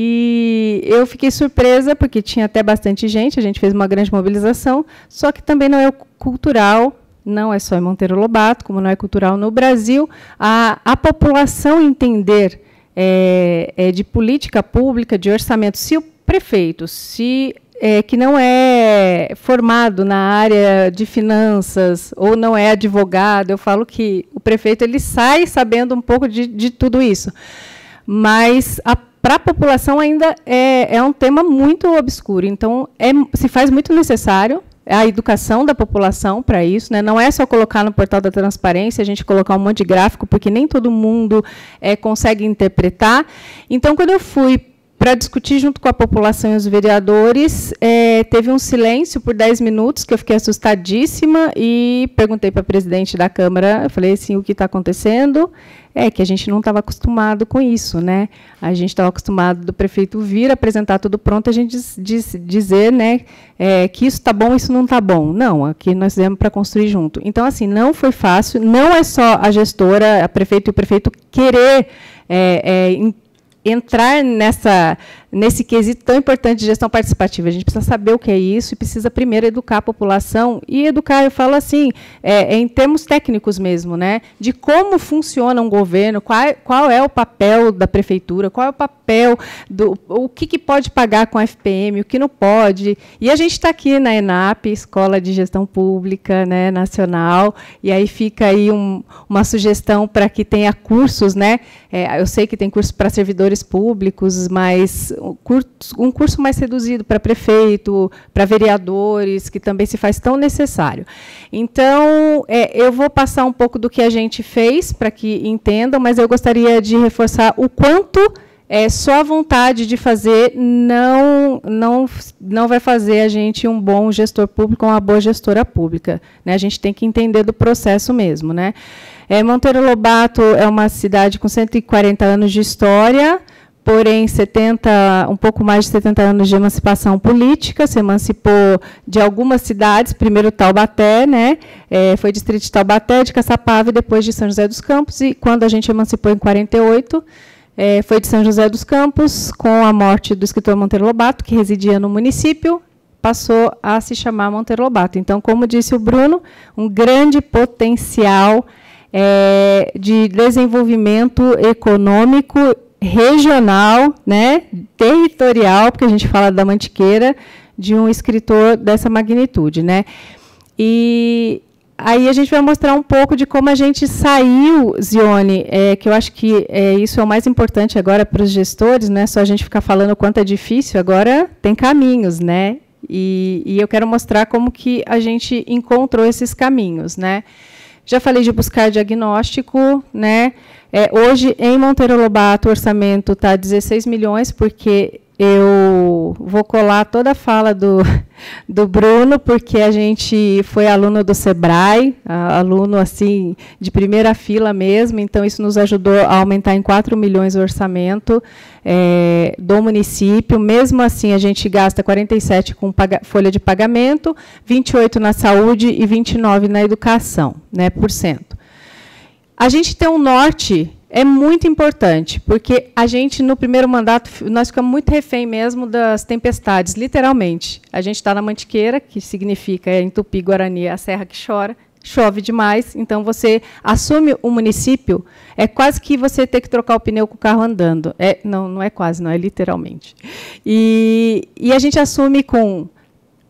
e eu fiquei surpresa, porque tinha até bastante gente, a gente fez uma grande mobilização, só que também não é cultural, não é só em Monteiro Lobato, como não é cultural no Brasil, a, a população entender É, é, de política pública, de orçamento, se o prefeito, se é, que não é formado na área de finanças ou não é advogado, eu falo que o prefeito ele sai sabendo um pouco de, de tudo isso, mas para a população ainda é, é um tema muito obscuro, então é, se faz muito necessário a educação da população para isso, né? Não é só colocar no portal da transparência, a gente colocar um monte de gráfico, porque nem todo mundo é, consegue interpretar. Então, quando eu fui para discutir junto com a população e os vereadores, é, teve um silêncio por dez minutos, que eu fiquei assustadíssima, e perguntei para a presidente da Câmara, eu falei assim, o que está acontecendo? É que a gente não estava acostumado com isso, né? A gente estava acostumado do prefeito vir, apresentar tudo pronto, a gente diz, diz, dizer, né, é, que isso está bom, isso não está bom. Não, aqui nós fizemos para construir junto. Então, assim, não foi fácil, não é só a gestora, a prefeito e o prefeito querer é, é, entrar nessa, nesse quesito tão importante de gestão participativa. A gente precisa saber o que é isso e precisa primeiro educar a população. E educar, eu falo assim, é, é em termos técnicos mesmo, né? De como funciona um governo, qual, qual é o papel da prefeitura, qual é o papel, do, o que, que pode pagar com a F P M, o que não pode. E a gente está aqui na ENAP, Escola de Gestão Pública, né, Nacional, e aí fica aí um, uma sugestão para que tenha cursos, né? É, eu sei que tem curso para servidores públicos, mas um curso mais reduzido para prefeito, para vereadores, que também se faz tão necessário. Então, é, eu vou passar um pouco do que a gente fez, para que entendam, mas eu gostaria de reforçar o quanto é, só a vontade de fazer não, não, não vai fazer a gente um bom gestor público ou uma boa gestora pública, né? A gente tem que entender do processo mesmo, né? É, Monteiro Lobato é uma cidade com cento e quarenta anos de história, porém setenta, um pouco mais de setenta anos de emancipação política, se emancipou de algumas cidades, primeiro Taubaté, né? É, foi distrito de Taubaté, de Caçapava e depois de São José dos Campos, e quando a gente emancipou em quarenta e oito, é, foi de São José dos Campos, com a morte do escritor Monteiro Lobato, que residia no município, passou a se chamar Monteiro Lobato. Então, como disse o Bruno, um grande potencial é, de desenvolvimento econômico regional, né, territorial, porque a gente fala da Mantiqueira, de um escritor dessa magnitude, né? E aí a gente vai mostrar um pouco de como a gente saiu, Zione, é, que eu acho que é, isso é o mais importante agora para os gestores, não é só a gente ficar falando o quanto é difícil, agora tem caminhos, né? E, e eu quero mostrar como que a gente encontrou esses caminhos, né? Já falei de buscar diagnóstico, né? É, hoje, em Monteiro Lobato, o orçamento está dezesseis milhões, porque eu vou colar toda a fala do, do Bruno, porque a gente foi aluno do Sebrae, aluno assim, de primeira fila mesmo, então isso nos ajudou a aumentar em quatro milhões o orçamento é, do município. Mesmo assim, a gente gasta quarenta e sete com paga, folha de pagamento, vinte e oito na saúde e vinte e nove na educação, né, por cento. A gente tem um norte, é muito importante, porque a gente, no primeiro mandato, nós ficamos muito refém mesmo das tempestades, literalmente. A gente está na Mantiqueira, que significa, é, em Tupi-Guarani, a serra que chora, chove demais, então você assume o município, é quase que você ter que trocar o pneu com o carro andando. É, não, não é quase, não, é literalmente. E, e a gente assume com...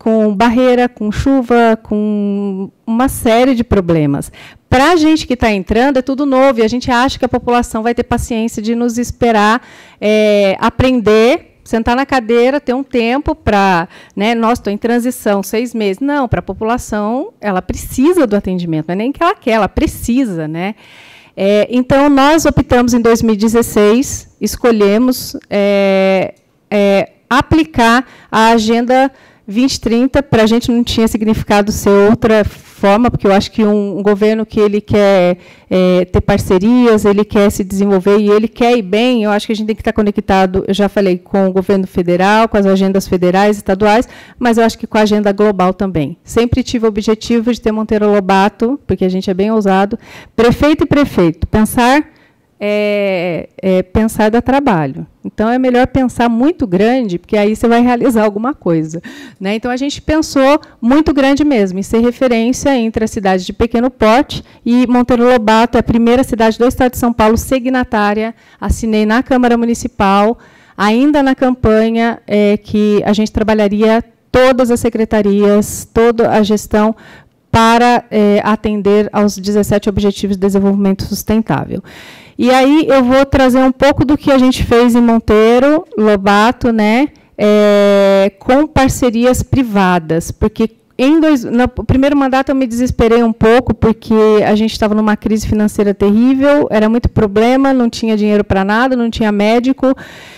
com barreira, com chuva, com uma série de problemas. Para a gente que está entrando, é tudo novo, e a gente acha que a população vai ter paciência de nos esperar é, aprender, sentar na cadeira, ter um tempo para, né, nossa, estou em transição, seis meses. Não, para a população, ela precisa do atendimento, não é nem que ela quer, ela precisa, né? É, então, nós optamos, em dois mil e dezesseis, escolhemos é, é, aplicar a Agenda vinte trinta. Para a gente não tinha significado ser outra forma, porque eu acho que um, um governo que ele quer é, ter parcerias, ele quer se desenvolver e ele quer ir bem, eu acho que a gente tem que estar conectado, eu já falei, com o governo federal, com as agendas federais, estaduais, mas eu acho que com a agenda global também. Sempre tive o objetivo de ter Monteiro Lobato, porque a gente é bem ousado, prefeito e prefeito, pensar... É, é, pensar dá trabalho. Então, é melhor pensar muito grande, porque aí você vai realizar alguma coisa, né? Então, a gente pensou muito grande mesmo, em ser referência entre as cidades de pequeno porte, e Monteiro Lobato é a primeira cidade do estado de São Paulo signatária. Assinei na Câmara Municipal, ainda na campanha, é, que a gente trabalharia todas as secretarias, toda a gestão, para é, atender aos dezessete Objetivos de Desenvolvimento Sustentável. E aí eu vou trazer um pouco do que a gente fez em Monteiro Lobato, né, é, com parcerias privadas, porque em dois, no primeiro mandato eu me desesperei um pouco, porque a gente estava numa crise financeira terrível, era muito problema, não tinha dinheiro para nada, não tinha médico,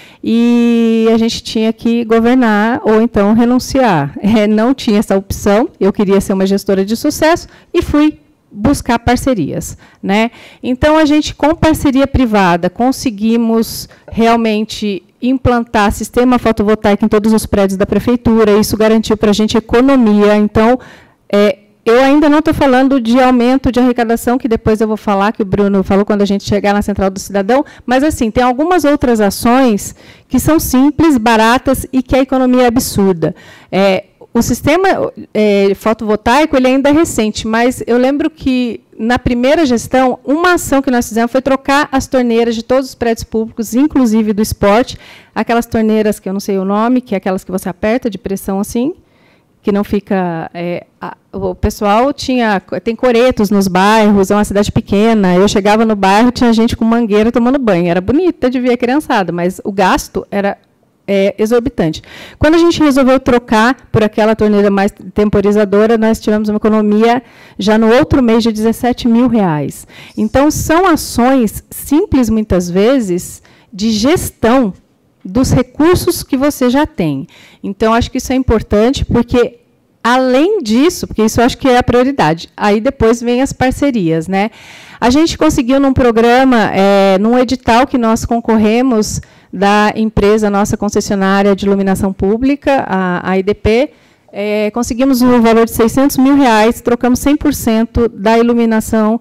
e a gente tinha que governar ou então renunciar. É, não tinha essa opção, eu queria ser uma gestora de sucesso e fui buscar parcerias, né? Então, a gente, com parceria privada, conseguimos realmente implantar sistema fotovoltaico em todos os prédios da prefeitura, isso garantiu para a gente economia. Então, é, eu ainda não estou falando de aumento de arrecadação, que depois eu vou falar, que o Bruno falou quando a gente chegar na Central do Cidadão, mas, assim, tem algumas outras ações que são simples, baratas e que a economia é absurda. É, o sistema é, fotovoltaico ele ainda é recente, mas eu lembro que, na primeira gestão, uma ação que nós fizemos foi trocar as torneiras de todos os prédios públicos, inclusive do esporte, aquelas torneiras que eu não sei o nome, que é aquelas que você aperta de pressão assim, que não fica... É, a, o pessoal tinha... Tem coretos nos bairros, é uma cidade pequena. Eu chegava no bairro, tinha gente com mangueira tomando banho. Era bonita de ver a criançada, mas o gasto era... É exorbitante. Quando a gente resolveu trocar por aquela torneira mais temporizadora, nós tivemos uma economia já no outro mês de dezessete mil reais. Então, são ações simples, muitas vezes, de gestão dos recursos que você já tem. Então, acho que isso é importante, porque, além disso, porque isso eu acho que é a prioridade, aí depois vem as parcerias, né? A gente conseguiu, num programa, é, num edital que nós concorremos, da empresa, nossa concessionária de iluminação pública, a, a I D P, é, conseguimos um valor de seiscentos mil reais, trocamos cem por cento da iluminação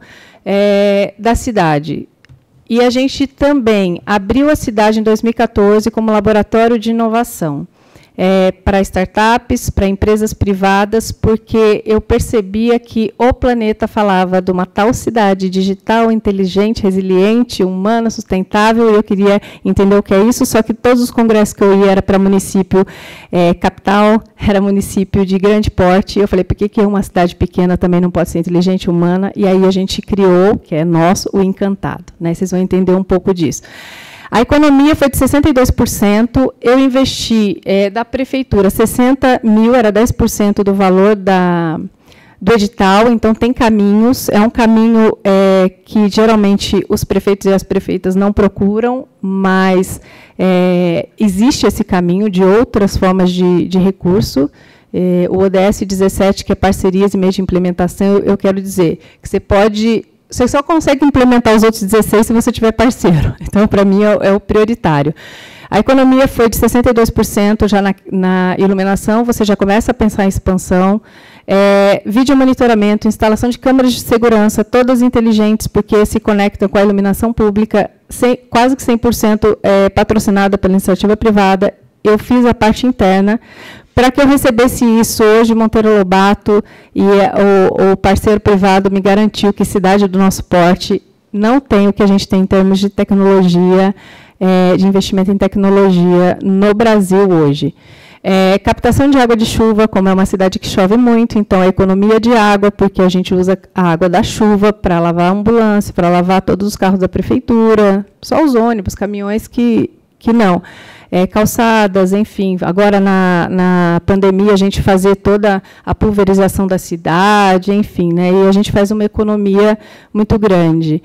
é, da cidade. E a gente também abriu a cidade em dois mil e quatorze como laboratório de inovação. É, para startups, para empresas privadas, porque eu percebia que o planeta falava de uma tal cidade digital, inteligente, resiliente, humana, sustentável, e eu queria entender o que é isso, só que todos os congressos que eu ia era para município é, capital, era município de grande porte, e eu falei, por que, que uma cidade pequena também não pode ser inteligente, humana? E aí a gente criou, que é nosso, o Encantado, né? Vocês vão entender um pouco disso. A economia foi de sessenta e dois por cento, eu investi é, da prefeitura sessenta mil, era dez por cento do valor da, do edital, então tem caminhos, é um caminho é, que geralmente os prefeitos e as prefeitas não procuram, mas é, existe esse caminho de outras formas de, de recurso. É, o O D S dezessete, que é parcerias e meio de implementação, eu quero dizer que você pode... Você só consegue implementar os outros dezesseis se você tiver parceiro. Então, para mim, é, é o prioritário. A economia foi de sessenta e dois por cento já na, na iluminação, você já começa a pensar em expansão. É, vídeo monitoramento, instalação de câmeras de segurança, todas inteligentes, porque se conectam com a iluminação pública, sem, quase que cem por cento é, patrocinada pela iniciativa privada. Eu fiz a parte interna. Para que eu recebesse isso, hoje, Monteiro Lobato e o, o parceiro privado me garantiu que cidade do nosso porte não tem o que a gente tem em termos de tecnologia, é, de investimento em tecnologia no Brasil hoje. É, captação de água de chuva, como é uma cidade que chove muito, então a economia de água, porque a gente usa a água da chuva para lavar a ambulância, para lavar todos os carros da prefeitura, só os ônibus, caminhões que, que não. É, calçadas, enfim. Agora, na, na pandemia, a gente fazer toda a pulverização da cidade, enfim, né, e a gente faz uma economia muito grande.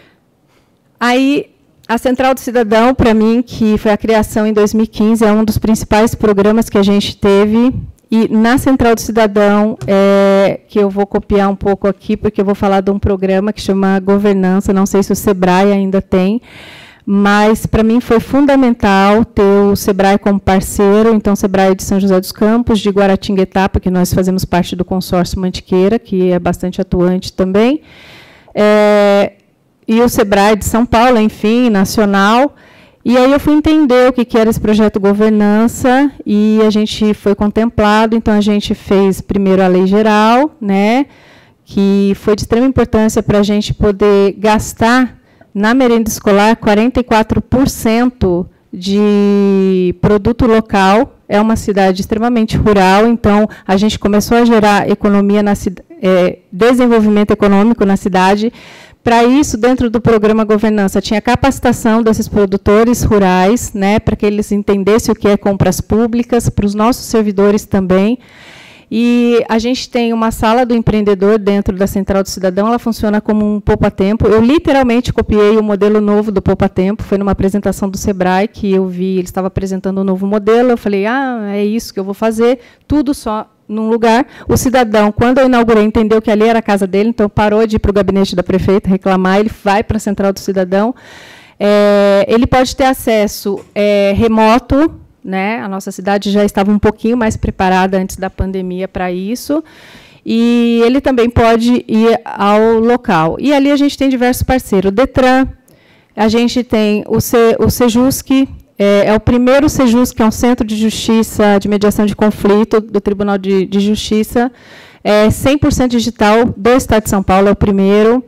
Aí, a Central do Cidadão, para mim, que foi a criação em dois mil e quinze, é um dos principais programas que a gente teve. E na Central do Cidadão, é, que eu vou copiar um pouco aqui, porque eu vou falar de um programa que chama Governança, não sei se o SEBRAE ainda tem, mas para mim foi fundamental ter o SEBRAE como parceiro. Então, o SEBRAE de São José dos Campos, de Guaratinguetá, porque nós fazemos parte do consórcio Mantiqueira, que é bastante atuante também. É, e o SEBRAE de São Paulo, enfim, nacional. E aí eu fui entender o que, que era esse projeto Governança, e a gente foi contemplado. Então, a gente fez primeiro a Lei Geral, né, que foi de extrema importância para a gente poder gastar na merenda escolar quarenta e quatro por cento de produto local. É uma cidade extremamente rural, então a gente começou a gerar economia na, é, desenvolvimento econômico na cidade. Para isso, dentro do programa Governança, tinha capacitação desses produtores rurais, né, para que eles entendessem o que é compras públicas, para os nossos servidores também. E a gente tem uma sala do empreendedor dentro da Central do Cidadão, ela funciona como um poupa-tempo. Eu literalmente copiei o modelo novo do poupa-tempo, foi numa apresentação do SEBRAE que eu vi, ele estava apresentando um novo modelo, eu falei, ah, é isso que eu vou fazer, tudo só num lugar. O cidadão, quando eu inaugurei, entendeu que ali era a casa dele, então parou de ir para o gabinete da prefeita reclamar, ele vai para a Central do Cidadão. É, ele pode ter acesso é, remoto, né? A nossa cidade já estava um pouquinho mais preparada antes da pandemia para isso, e ele também pode ir ao local. E ali a gente tem diversos parceiros. O DETRAN, a gente tem o, C, o SEJUSC, é, é o primeiro SEJUSC, que é um centro de justiça, de mediação de conflito do Tribunal de, de Justiça, é cem por cento digital do Estado de São Paulo, é o primeiro.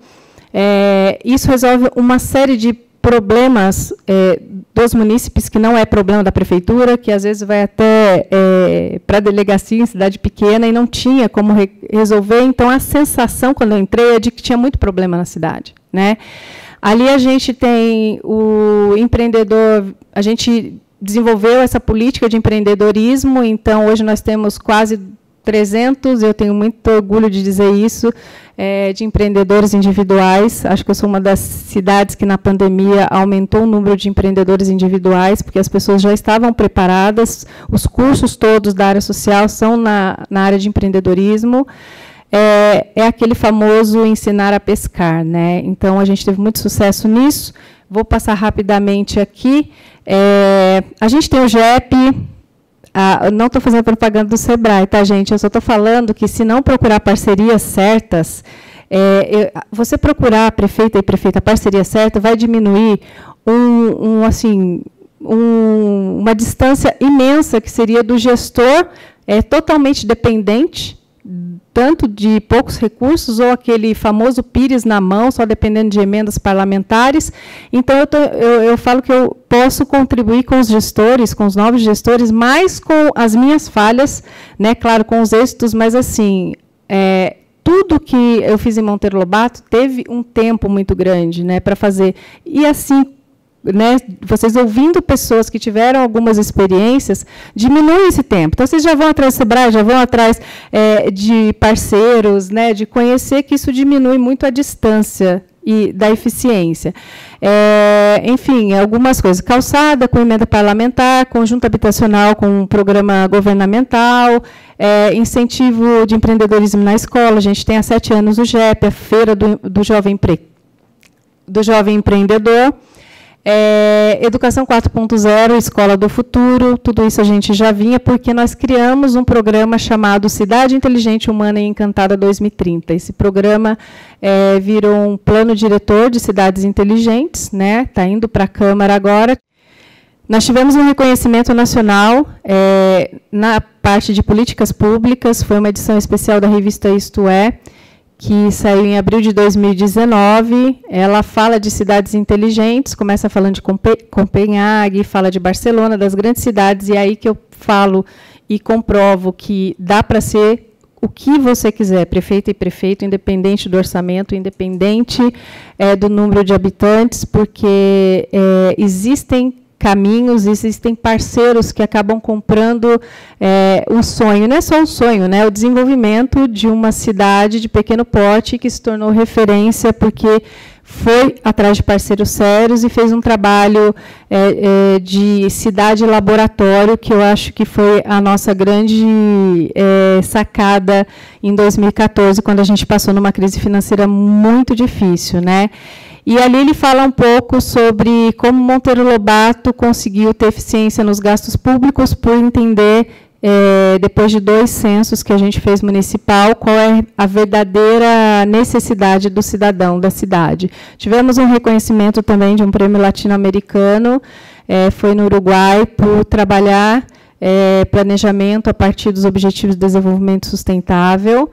É, isso resolve uma série de problemas é, dos munícipes, que não é problema da prefeitura, que às vezes vai até é, para a delegacia em cidade pequena e não tinha como re resolver. Então, a sensação, quando eu entrei, é de que tinha muito problema na cidade, né? Ali a gente tem o empreendedor, a gente desenvolveu essa política de empreendedorismo, então, hoje nós temos quase trezentos, eu tenho muito orgulho de dizer isso, é, de empreendedores individuais. Acho que eu sou uma das cidades que, na pandemia, aumentou o número de empreendedores individuais, porque as pessoas já estavam preparadas, os cursos todos da área social são na, na área de empreendedorismo. É, é aquele famoso ensinar a pescar, né? Então, a gente teve muito sucesso nisso. Vou passar rapidamente aqui. É, a gente tem o G E P. Ah, eu não estou fazendo propaganda do SEBRAE, tá, gente? Eu só estou falando que, se não procurar parcerias certas, é, eu, você procurar prefeita e prefeita a parceria certa, vai diminuir um, um, assim, um, uma distância imensa, que seria do gestor é, totalmente dependente, tanto de poucos recursos, ou aquele famoso pires na mão, só dependendo de emendas parlamentares. Então, eu, tô, eu, eu falo que eu posso contribuir com os gestores, com os novos gestores, mais com as minhas falhas, né, claro, com os êxitos, mas, assim, é, tudo que eu fiz em Monteiro Lobato teve um tempo muito grande, né, para fazer. E, assim, né, vocês ouvindo pessoas que tiveram algumas experiências, diminui esse tempo. Então, vocês já vão atrás do SEBRAE, já vão atrás é, de parceiros, né, de conhecer, que isso diminui muito a distância e da eficiência. É, enfim, algumas coisas. Calçada com emenda parlamentar, conjunto habitacional com um programa governamental, é, incentivo de empreendedorismo na escola. A gente tem há sete anos o G E P, a Feira do, do, Jovem, Empre... do Jovem Empreendedor. É, Educação quatro ponto zero, Escola do Futuro, tudo isso a gente já vinha, porque nós criamos um programa chamado Cidade Inteligente, Humana e Encantada dois mil e trinta. Esse programa é, virou um plano diretor de cidades inteligentes, né? Está indo para a Câmara agora. Nós tivemos um reconhecimento nacional é, na parte de políticas públicas, foi uma edição especial da revista Isto É, que saiu em abril de dois mil e dezenove. Ela fala de cidades inteligentes, começa falando de Copenhague, fala de Barcelona, das grandes cidades, e é aí que eu falo e comprovo que dá para ser o que você quiser, prefeita e prefeito, independente do orçamento, independente é, do número de habitantes, porque é, existem caminhos, existem parceiros que acabam comprando é, um sonho, não é só um sonho, né? O desenvolvimento de uma cidade de pequeno porte que se tornou referência porque foi atrás de parceiros sérios e fez um trabalho é, é, de cidade-laboratório, que eu acho que foi a nossa grande é, sacada em dois mil e quatorze, quando a gente passou numa crise financeira muito difícil, né? E ali ele fala um pouco sobre como Monteiro Lobato conseguiu ter eficiência nos gastos públicos por entender, é, depois de dois censos que a gente fez municipal, qual é a verdadeira necessidade do cidadão da cidade. Tivemos um reconhecimento também de um prêmio latino-americano, é, foi no Uruguai, por trabalhar é, planejamento a partir dos Objetivos de Desenvolvimento Sustentável.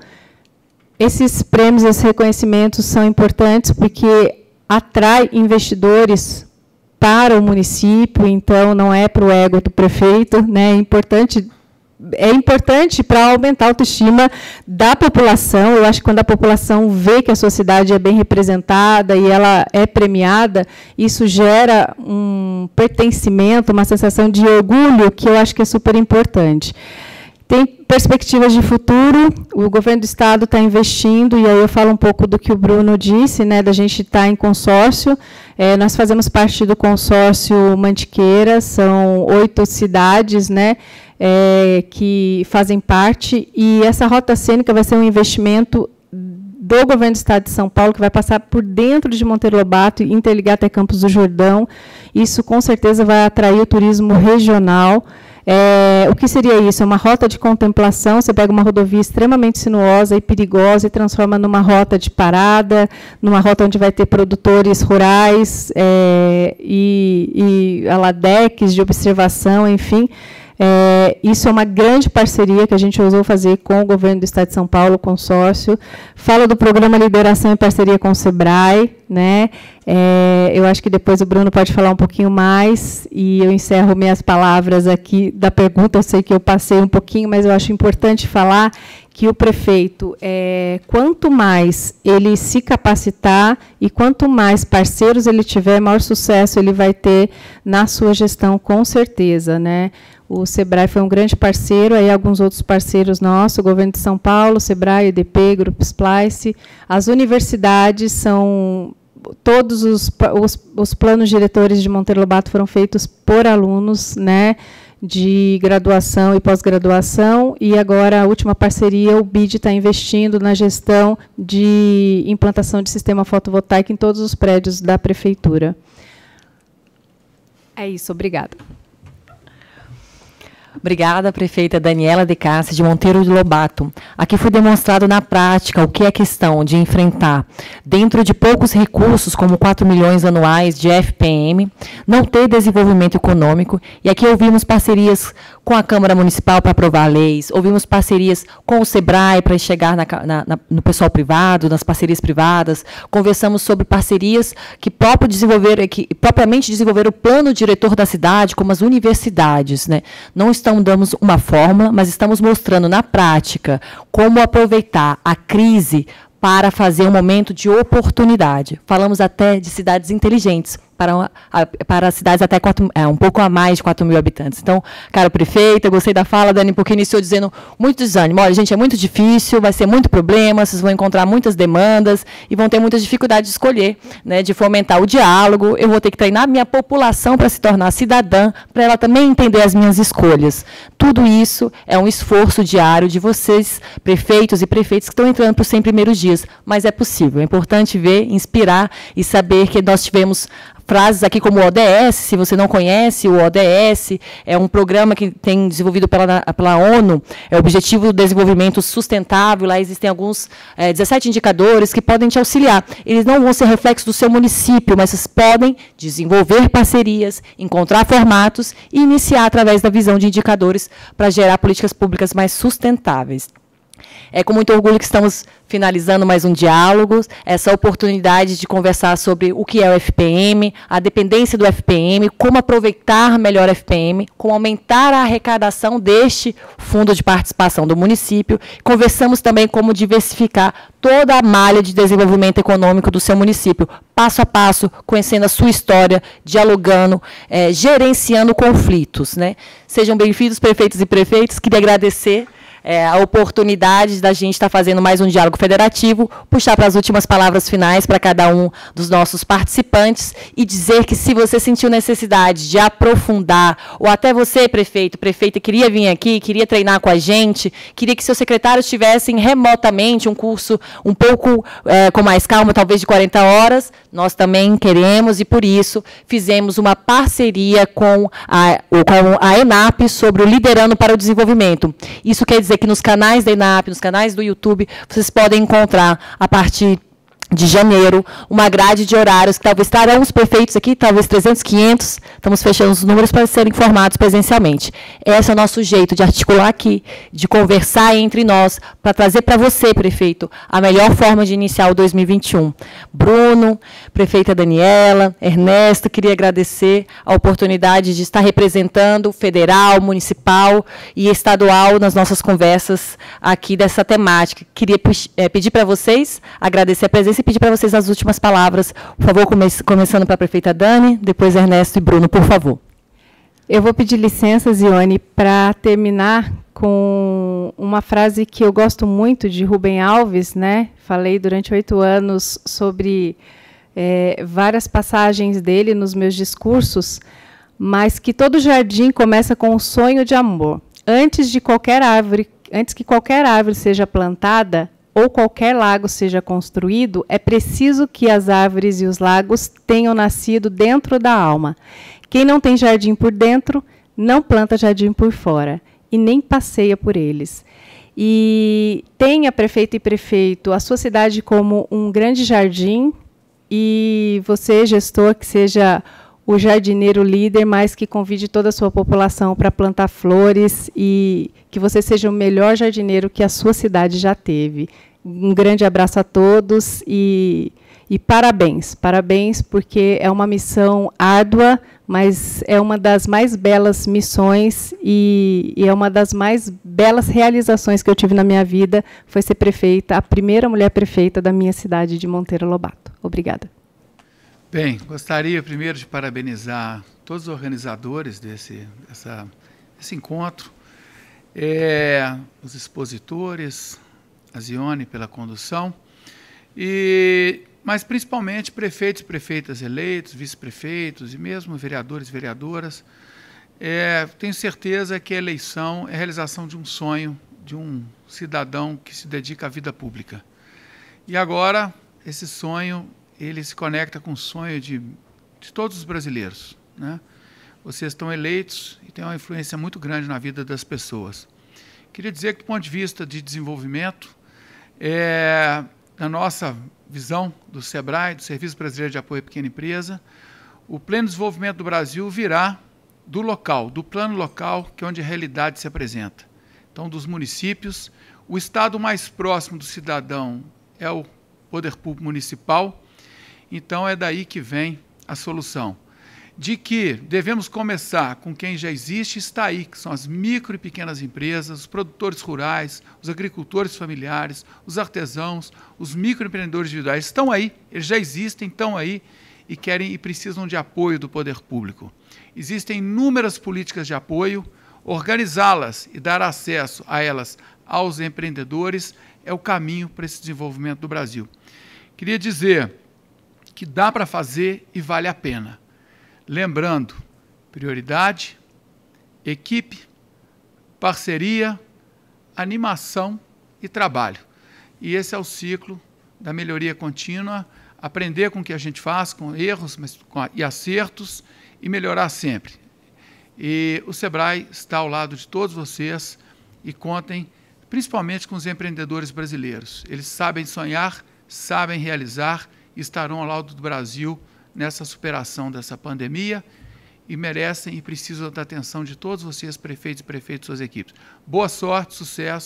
Esses prêmios, esses reconhecimentos são importantes porque atrai investidores para o município, então não é para o ego do prefeito, né? É importante, é importante para aumentar a autoestima da população. Eu acho que quando a população vê que a sua cidade é bem representada e ela é premiada, isso gera um pertencimento, uma sensação de orgulho, que eu acho que é super importante. Tem perspectivas de futuro, o governo do Estado está investindo, e aí eu falo um pouco do que o Bruno disse, né, da gente estar tá em consórcio. É, nós fazemos parte do consórcio Mantiqueira, são oito cidades, né, é, que fazem parte, e essa rota cênica vai ser um investimento do governo do Estado de São Paulo, que vai passar por dentro de Monteiro Lobato e interligar até Campos do Jordão. Isso, com certeza, vai atrair o turismo regional. É, o que seria isso? É uma rota de contemplação, você pega uma rodovia extremamente sinuosa e perigosa e transforma numa rota de parada, numa rota onde vai ter produtores rurais é, e, e aladeques de observação, enfim. É, isso é uma grande parceria que a gente ousou fazer com o governo do Estado de São Paulo, o consórcio. Fala do programa Lideração em parceria com o SEBRAE, né? É, eu acho que depois o Bruno pode falar um pouquinho mais, e eu encerro minhas palavras aqui da pergunta. Eu sei que eu passei um pouquinho, mas eu acho importante falar que o prefeito, é, quanto mais ele se capacitar e quanto mais parceiros ele tiver, maior sucesso ele vai ter na sua gestão, com certeza, né? O SEBRAE foi um grande parceiro, aí alguns outros parceiros nossos, o governo de São Paulo, SEBRAE, E D P, Grupo Splice. As universidades são... Todos os, os, os planos diretores de Monteiro Lobato foram feitos por alunos, né, de graduação e pós-graduação, e agora a última parceria, o B I D está investindo na gestão de implantação de sistema fotovoltaico em todos os prédios da prefeitura. É isso, obrigada. Obrigada, prefeita Daniela de Cássia, de Monteiro de Lobato. Aqui foi demonstrado na prática o que é questão de enfrentar, dentro de poucos recursos, como quatro milhões anuais de F P M, não ter desenvolvimento econômico. E aqui ouvimos parcerias com a Câmara Municipal para aprovar leis, ouvimos parcerias com o SEBRAE para chegar na, na, na, no pessoal privado, nas parcerias privadas, conversamos sobre parcerias que, próprio desenvolver, que propriamente desenvolveram o plano diretor da cidade, como as universidades, né? Não estamos dando uma fórmula, mas estamos mostrando na prática como aproveitar a crise para fazer um momento de oportunidade. Falamos até de cidades inteligentes, para, para cidades até quatro, é, um pouco a mais de quatro mil habitantes. Então, cara prefeita, eu gostei da fala, Dani, porque iniciou dizendo muito desânimo. Olha, gente, é muito difícil, vai ser muito problema, vocês vão encontrar muitas demandas e vão ter muitas dificuldades de escolher, né, de fomentar o diálogo. Eu vou ter que treinar a minha população para se tornar cidadã, para ela também entender as minhas escolhas. Tudo isso é um esforço diário de vocês, prefeitos e prefeitas, que estão entrando para os cem primeiros dias, mas é possível. É importante ver, inspirar e saber que nós tivemos frases aqui como o O D S. Se você não conhece, o O D S é um programa que tem desenvolvido pela, pela ONU, é o Objetivo do Desenvolvimento Sustentável. Lá existem alguns é, dezessete indicadores que podem te auxiliar. Eles não vão ser reflexos do seu município, mas vocês podem desenvolver parcerias, encontrar formatos e iniciar através da visão de indicadores para gerar políticas públicas mais sustentáveis. É com muito orgulho que estamos finalizando mais um diálogo, essa oportunidade de conversar sobre o que é o F P M, a dependência do F P M, como aproveitar melhor o F P M, como aumentar a arrecadação deste fundo de participação do município. Conversamos também como diversificar toda a malha de desenvolvimento econômico do seu município, passo a passo, conhecendo a sua história, dialogando, é, gerenciando conflitos, né? Sejam bem-vindos, prefeitos e prefeitas. Queria agradecer É, a oportunidade da gente estar fazendo mais um diálogo federativo, puxar para as últimas palavras finais para cada um dos nossos participantes e dizer que, se você sentiu necessidade de aprofundar, ou até você, prefeito, prefeita, queria vir aqui, queria treinar com a gente, queria que seus secretários tivessem remotamente um curso um pouco é, com mais calma, talvez de quarenta horas, nós também queremos, e por isso fizemos uma parceria com a, com a ENAP sobre o Liderando para o Desenvolvimento. Isso quer dizer que nos canais da ENAP, nos canais do YouTube, vocês podem encontrar, a partir de janeiro, uma grade de horários que talvez estarão os prefeitos aqui, talvez trezentos, quinhentos, estamos fechando os números para serem informados presencialmente. Esse é o nosso jeito de articular aqui, de conversar entre nós, para trazer para você, prefeito, a melhor forma de iniciar o dois mil e vinte e um. Bruno, prefeita Daniela, Ernesto, queria agradecer a oportunidade de estar representando federal, municipal e estadual nas nossas conversas aqui dessa temática. Queria é, pedir para vocês, agradecer a presença e pedir para vocês as últimas palavras. Por favor, come começando para a prefeita Dani, depois Ernesto e Bruno, por favor. Eu vou pedir licença, Zione, para terminar com uma frase que eu gosto muito de Rubem Alves, né? Falei durante oito anos sobre é, várias passagens dele nos meus discursos, mas que todo jardim começa com um sonho de amor. Antes de qualquer árvore, antes que qualquer árvore seja plantada, ou qualquer lago seja construído, é preciso que as árvores e os lagos tenham nascido dentro da alma. Quem não tem jardim por dentro, não planta jardim por fora, e nem passeia por eles. E tenha, prefeito e prefeito, a sua cidade como um grande jardim, e você, gestor, que seja o jardineiro líder, mas que convide toda a sua população para plantar flores, e que você seja o melhor jardineiro que a sua cidade já teve. Um grande abraço a todos e, e parabéns, parabéns, porque é uma missão árdua, mas é uma das mais belas missões e, e é uma das mais belas realizações que eu tive na minha vida, foi ser prefeita, a primeira mulher prefeita da minha cidade de Monteiro Lobato. Obrigada. Bem, gostaria primeiro de parabenizar todos os organizadores desse, dessa, desse encontro, é, os expositores, a Zione pela condução, e, mas principalmente prefeitos e prefeitas eleitos, vice-prefeitos e mesmo vereadores e vereadoras. É, tenho certeza que a eleição é a realização de um sonho de um cidadão que se dedica à vida pública. E agora, esse sonho, ele se conecta com o sonho de, de todos os brasileiros, né? Vocês estão eleitos e têm uma influência muito grande na vida das pessoas. Queria dizer que, do ponto de vista de desenvolvimento, é, na nossa visão do SEBRAE, do Serviço Brasileiro de Apoio à Pequena Empresa, o pleno desenvolvimento do Brasil virá do local, do plano local, que é onde a realidade se apresenta. Então, dos municípios, o estado mais próximo do cidadão é o poder público municipal, então é daí que vem a solução. De que devemos começar com quem já existe, está aí, que são as micro e pequenas empresas, os produtores rurais, os agricultores familiares, os artesãos, os microempreendedores individuais, estão aí, eles já existem, estão aí e querem e precisam de apoio do poder público. Existem inúmeras políticas de apoio, organizá-las e dar acesso a elas aos empreendedores é o caminho para esse desenvolvimento do Brasil. Queria dizer que dá para fazer e vale a pena. Lembrando, prioridade, equipe, parceria, animação e trabalho. E esse é o ciclo da melhoria contínua, aprender com o que a gente faz, com erros mas com a, e acertos, e melhorar sempre. E o SEBRAE está ao lado de todos vocês e contem principalmente com os empreendedores brasileiros. Eles sabem sonhar, sabem realizar e estarão ao lado do Brasil nessa superação dessa pandemia e merecem e precisam da atenção de todos vocês, prefeitos e prefeitos e suas equipes. Boa sorte, sucesso,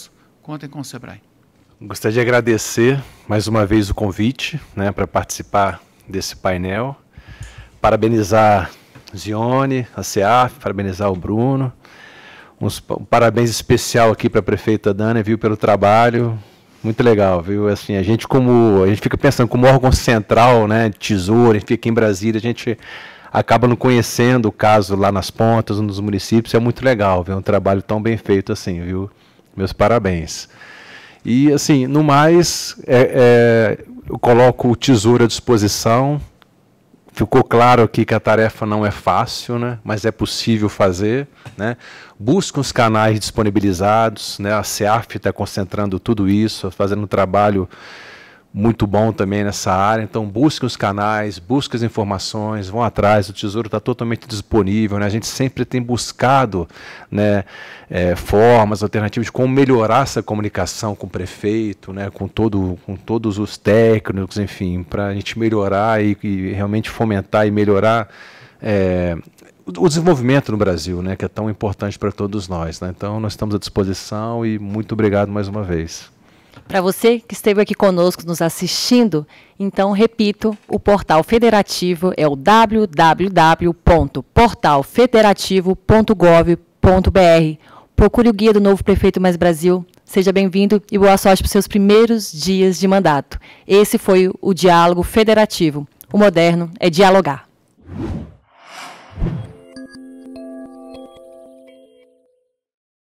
contem com o SEBRAE. Gostaria de agradecer mais uma vez o convite, né, para participar desse painel. Parabenizar Zione, a SEAF, parabenizar o Bruno. Uns, um parabéns especial aqui para a prefeita Dana, viu, pelo trabalho. Muito legal, viu? Assim, a gente como a gente fica pensando como órgão central, né, de Tesouro, a gente fica aqui em Brasília, a gente acaba não conhecendo o caso lá nas pontas, nos municípios. É muito legal ver um trabalho tão bem feito assim, viu? Meus parabéns. E, assim, no mais, é, é, eu coloco o Tesouro à disposição. Ficou claro aqui que a tarefa não é fácil, né? Mas é possível fazer, né? Busca os canais disponibilizados, né? A SEAF está concentrando tudo isso, fazendo um trabalho muito bom também nessa área. Então, busquem os canais, busquem as informações, vão atrás, o Tesouro está totalmente disponível, né? A gente sempre tem buscado, né, é, formas alternativas de como melhorar essa comunicação com o prefeito, né, com, todo, com todos os técnicos, enfim, para a gente melhorar e, e realmente fomentar e melhorar é, o desenvolvimento no Brasil, né, que é tão importante para todos nós, né? Então, nós estamos à disposição e muito obrigado mais uma vez. Para você que esteve aqui conosco nos assistindo, então, repito, o Portal Federativo é o w w w ponto portal federativo ponto gov ponto b r. Procure o guia do novo Prefeito Mais Brasil. Seja bem-vindo e boa sorte para os seus primeiros dias de mandato. Esse foi o Diálogo Federativo. O moderno é dialogar.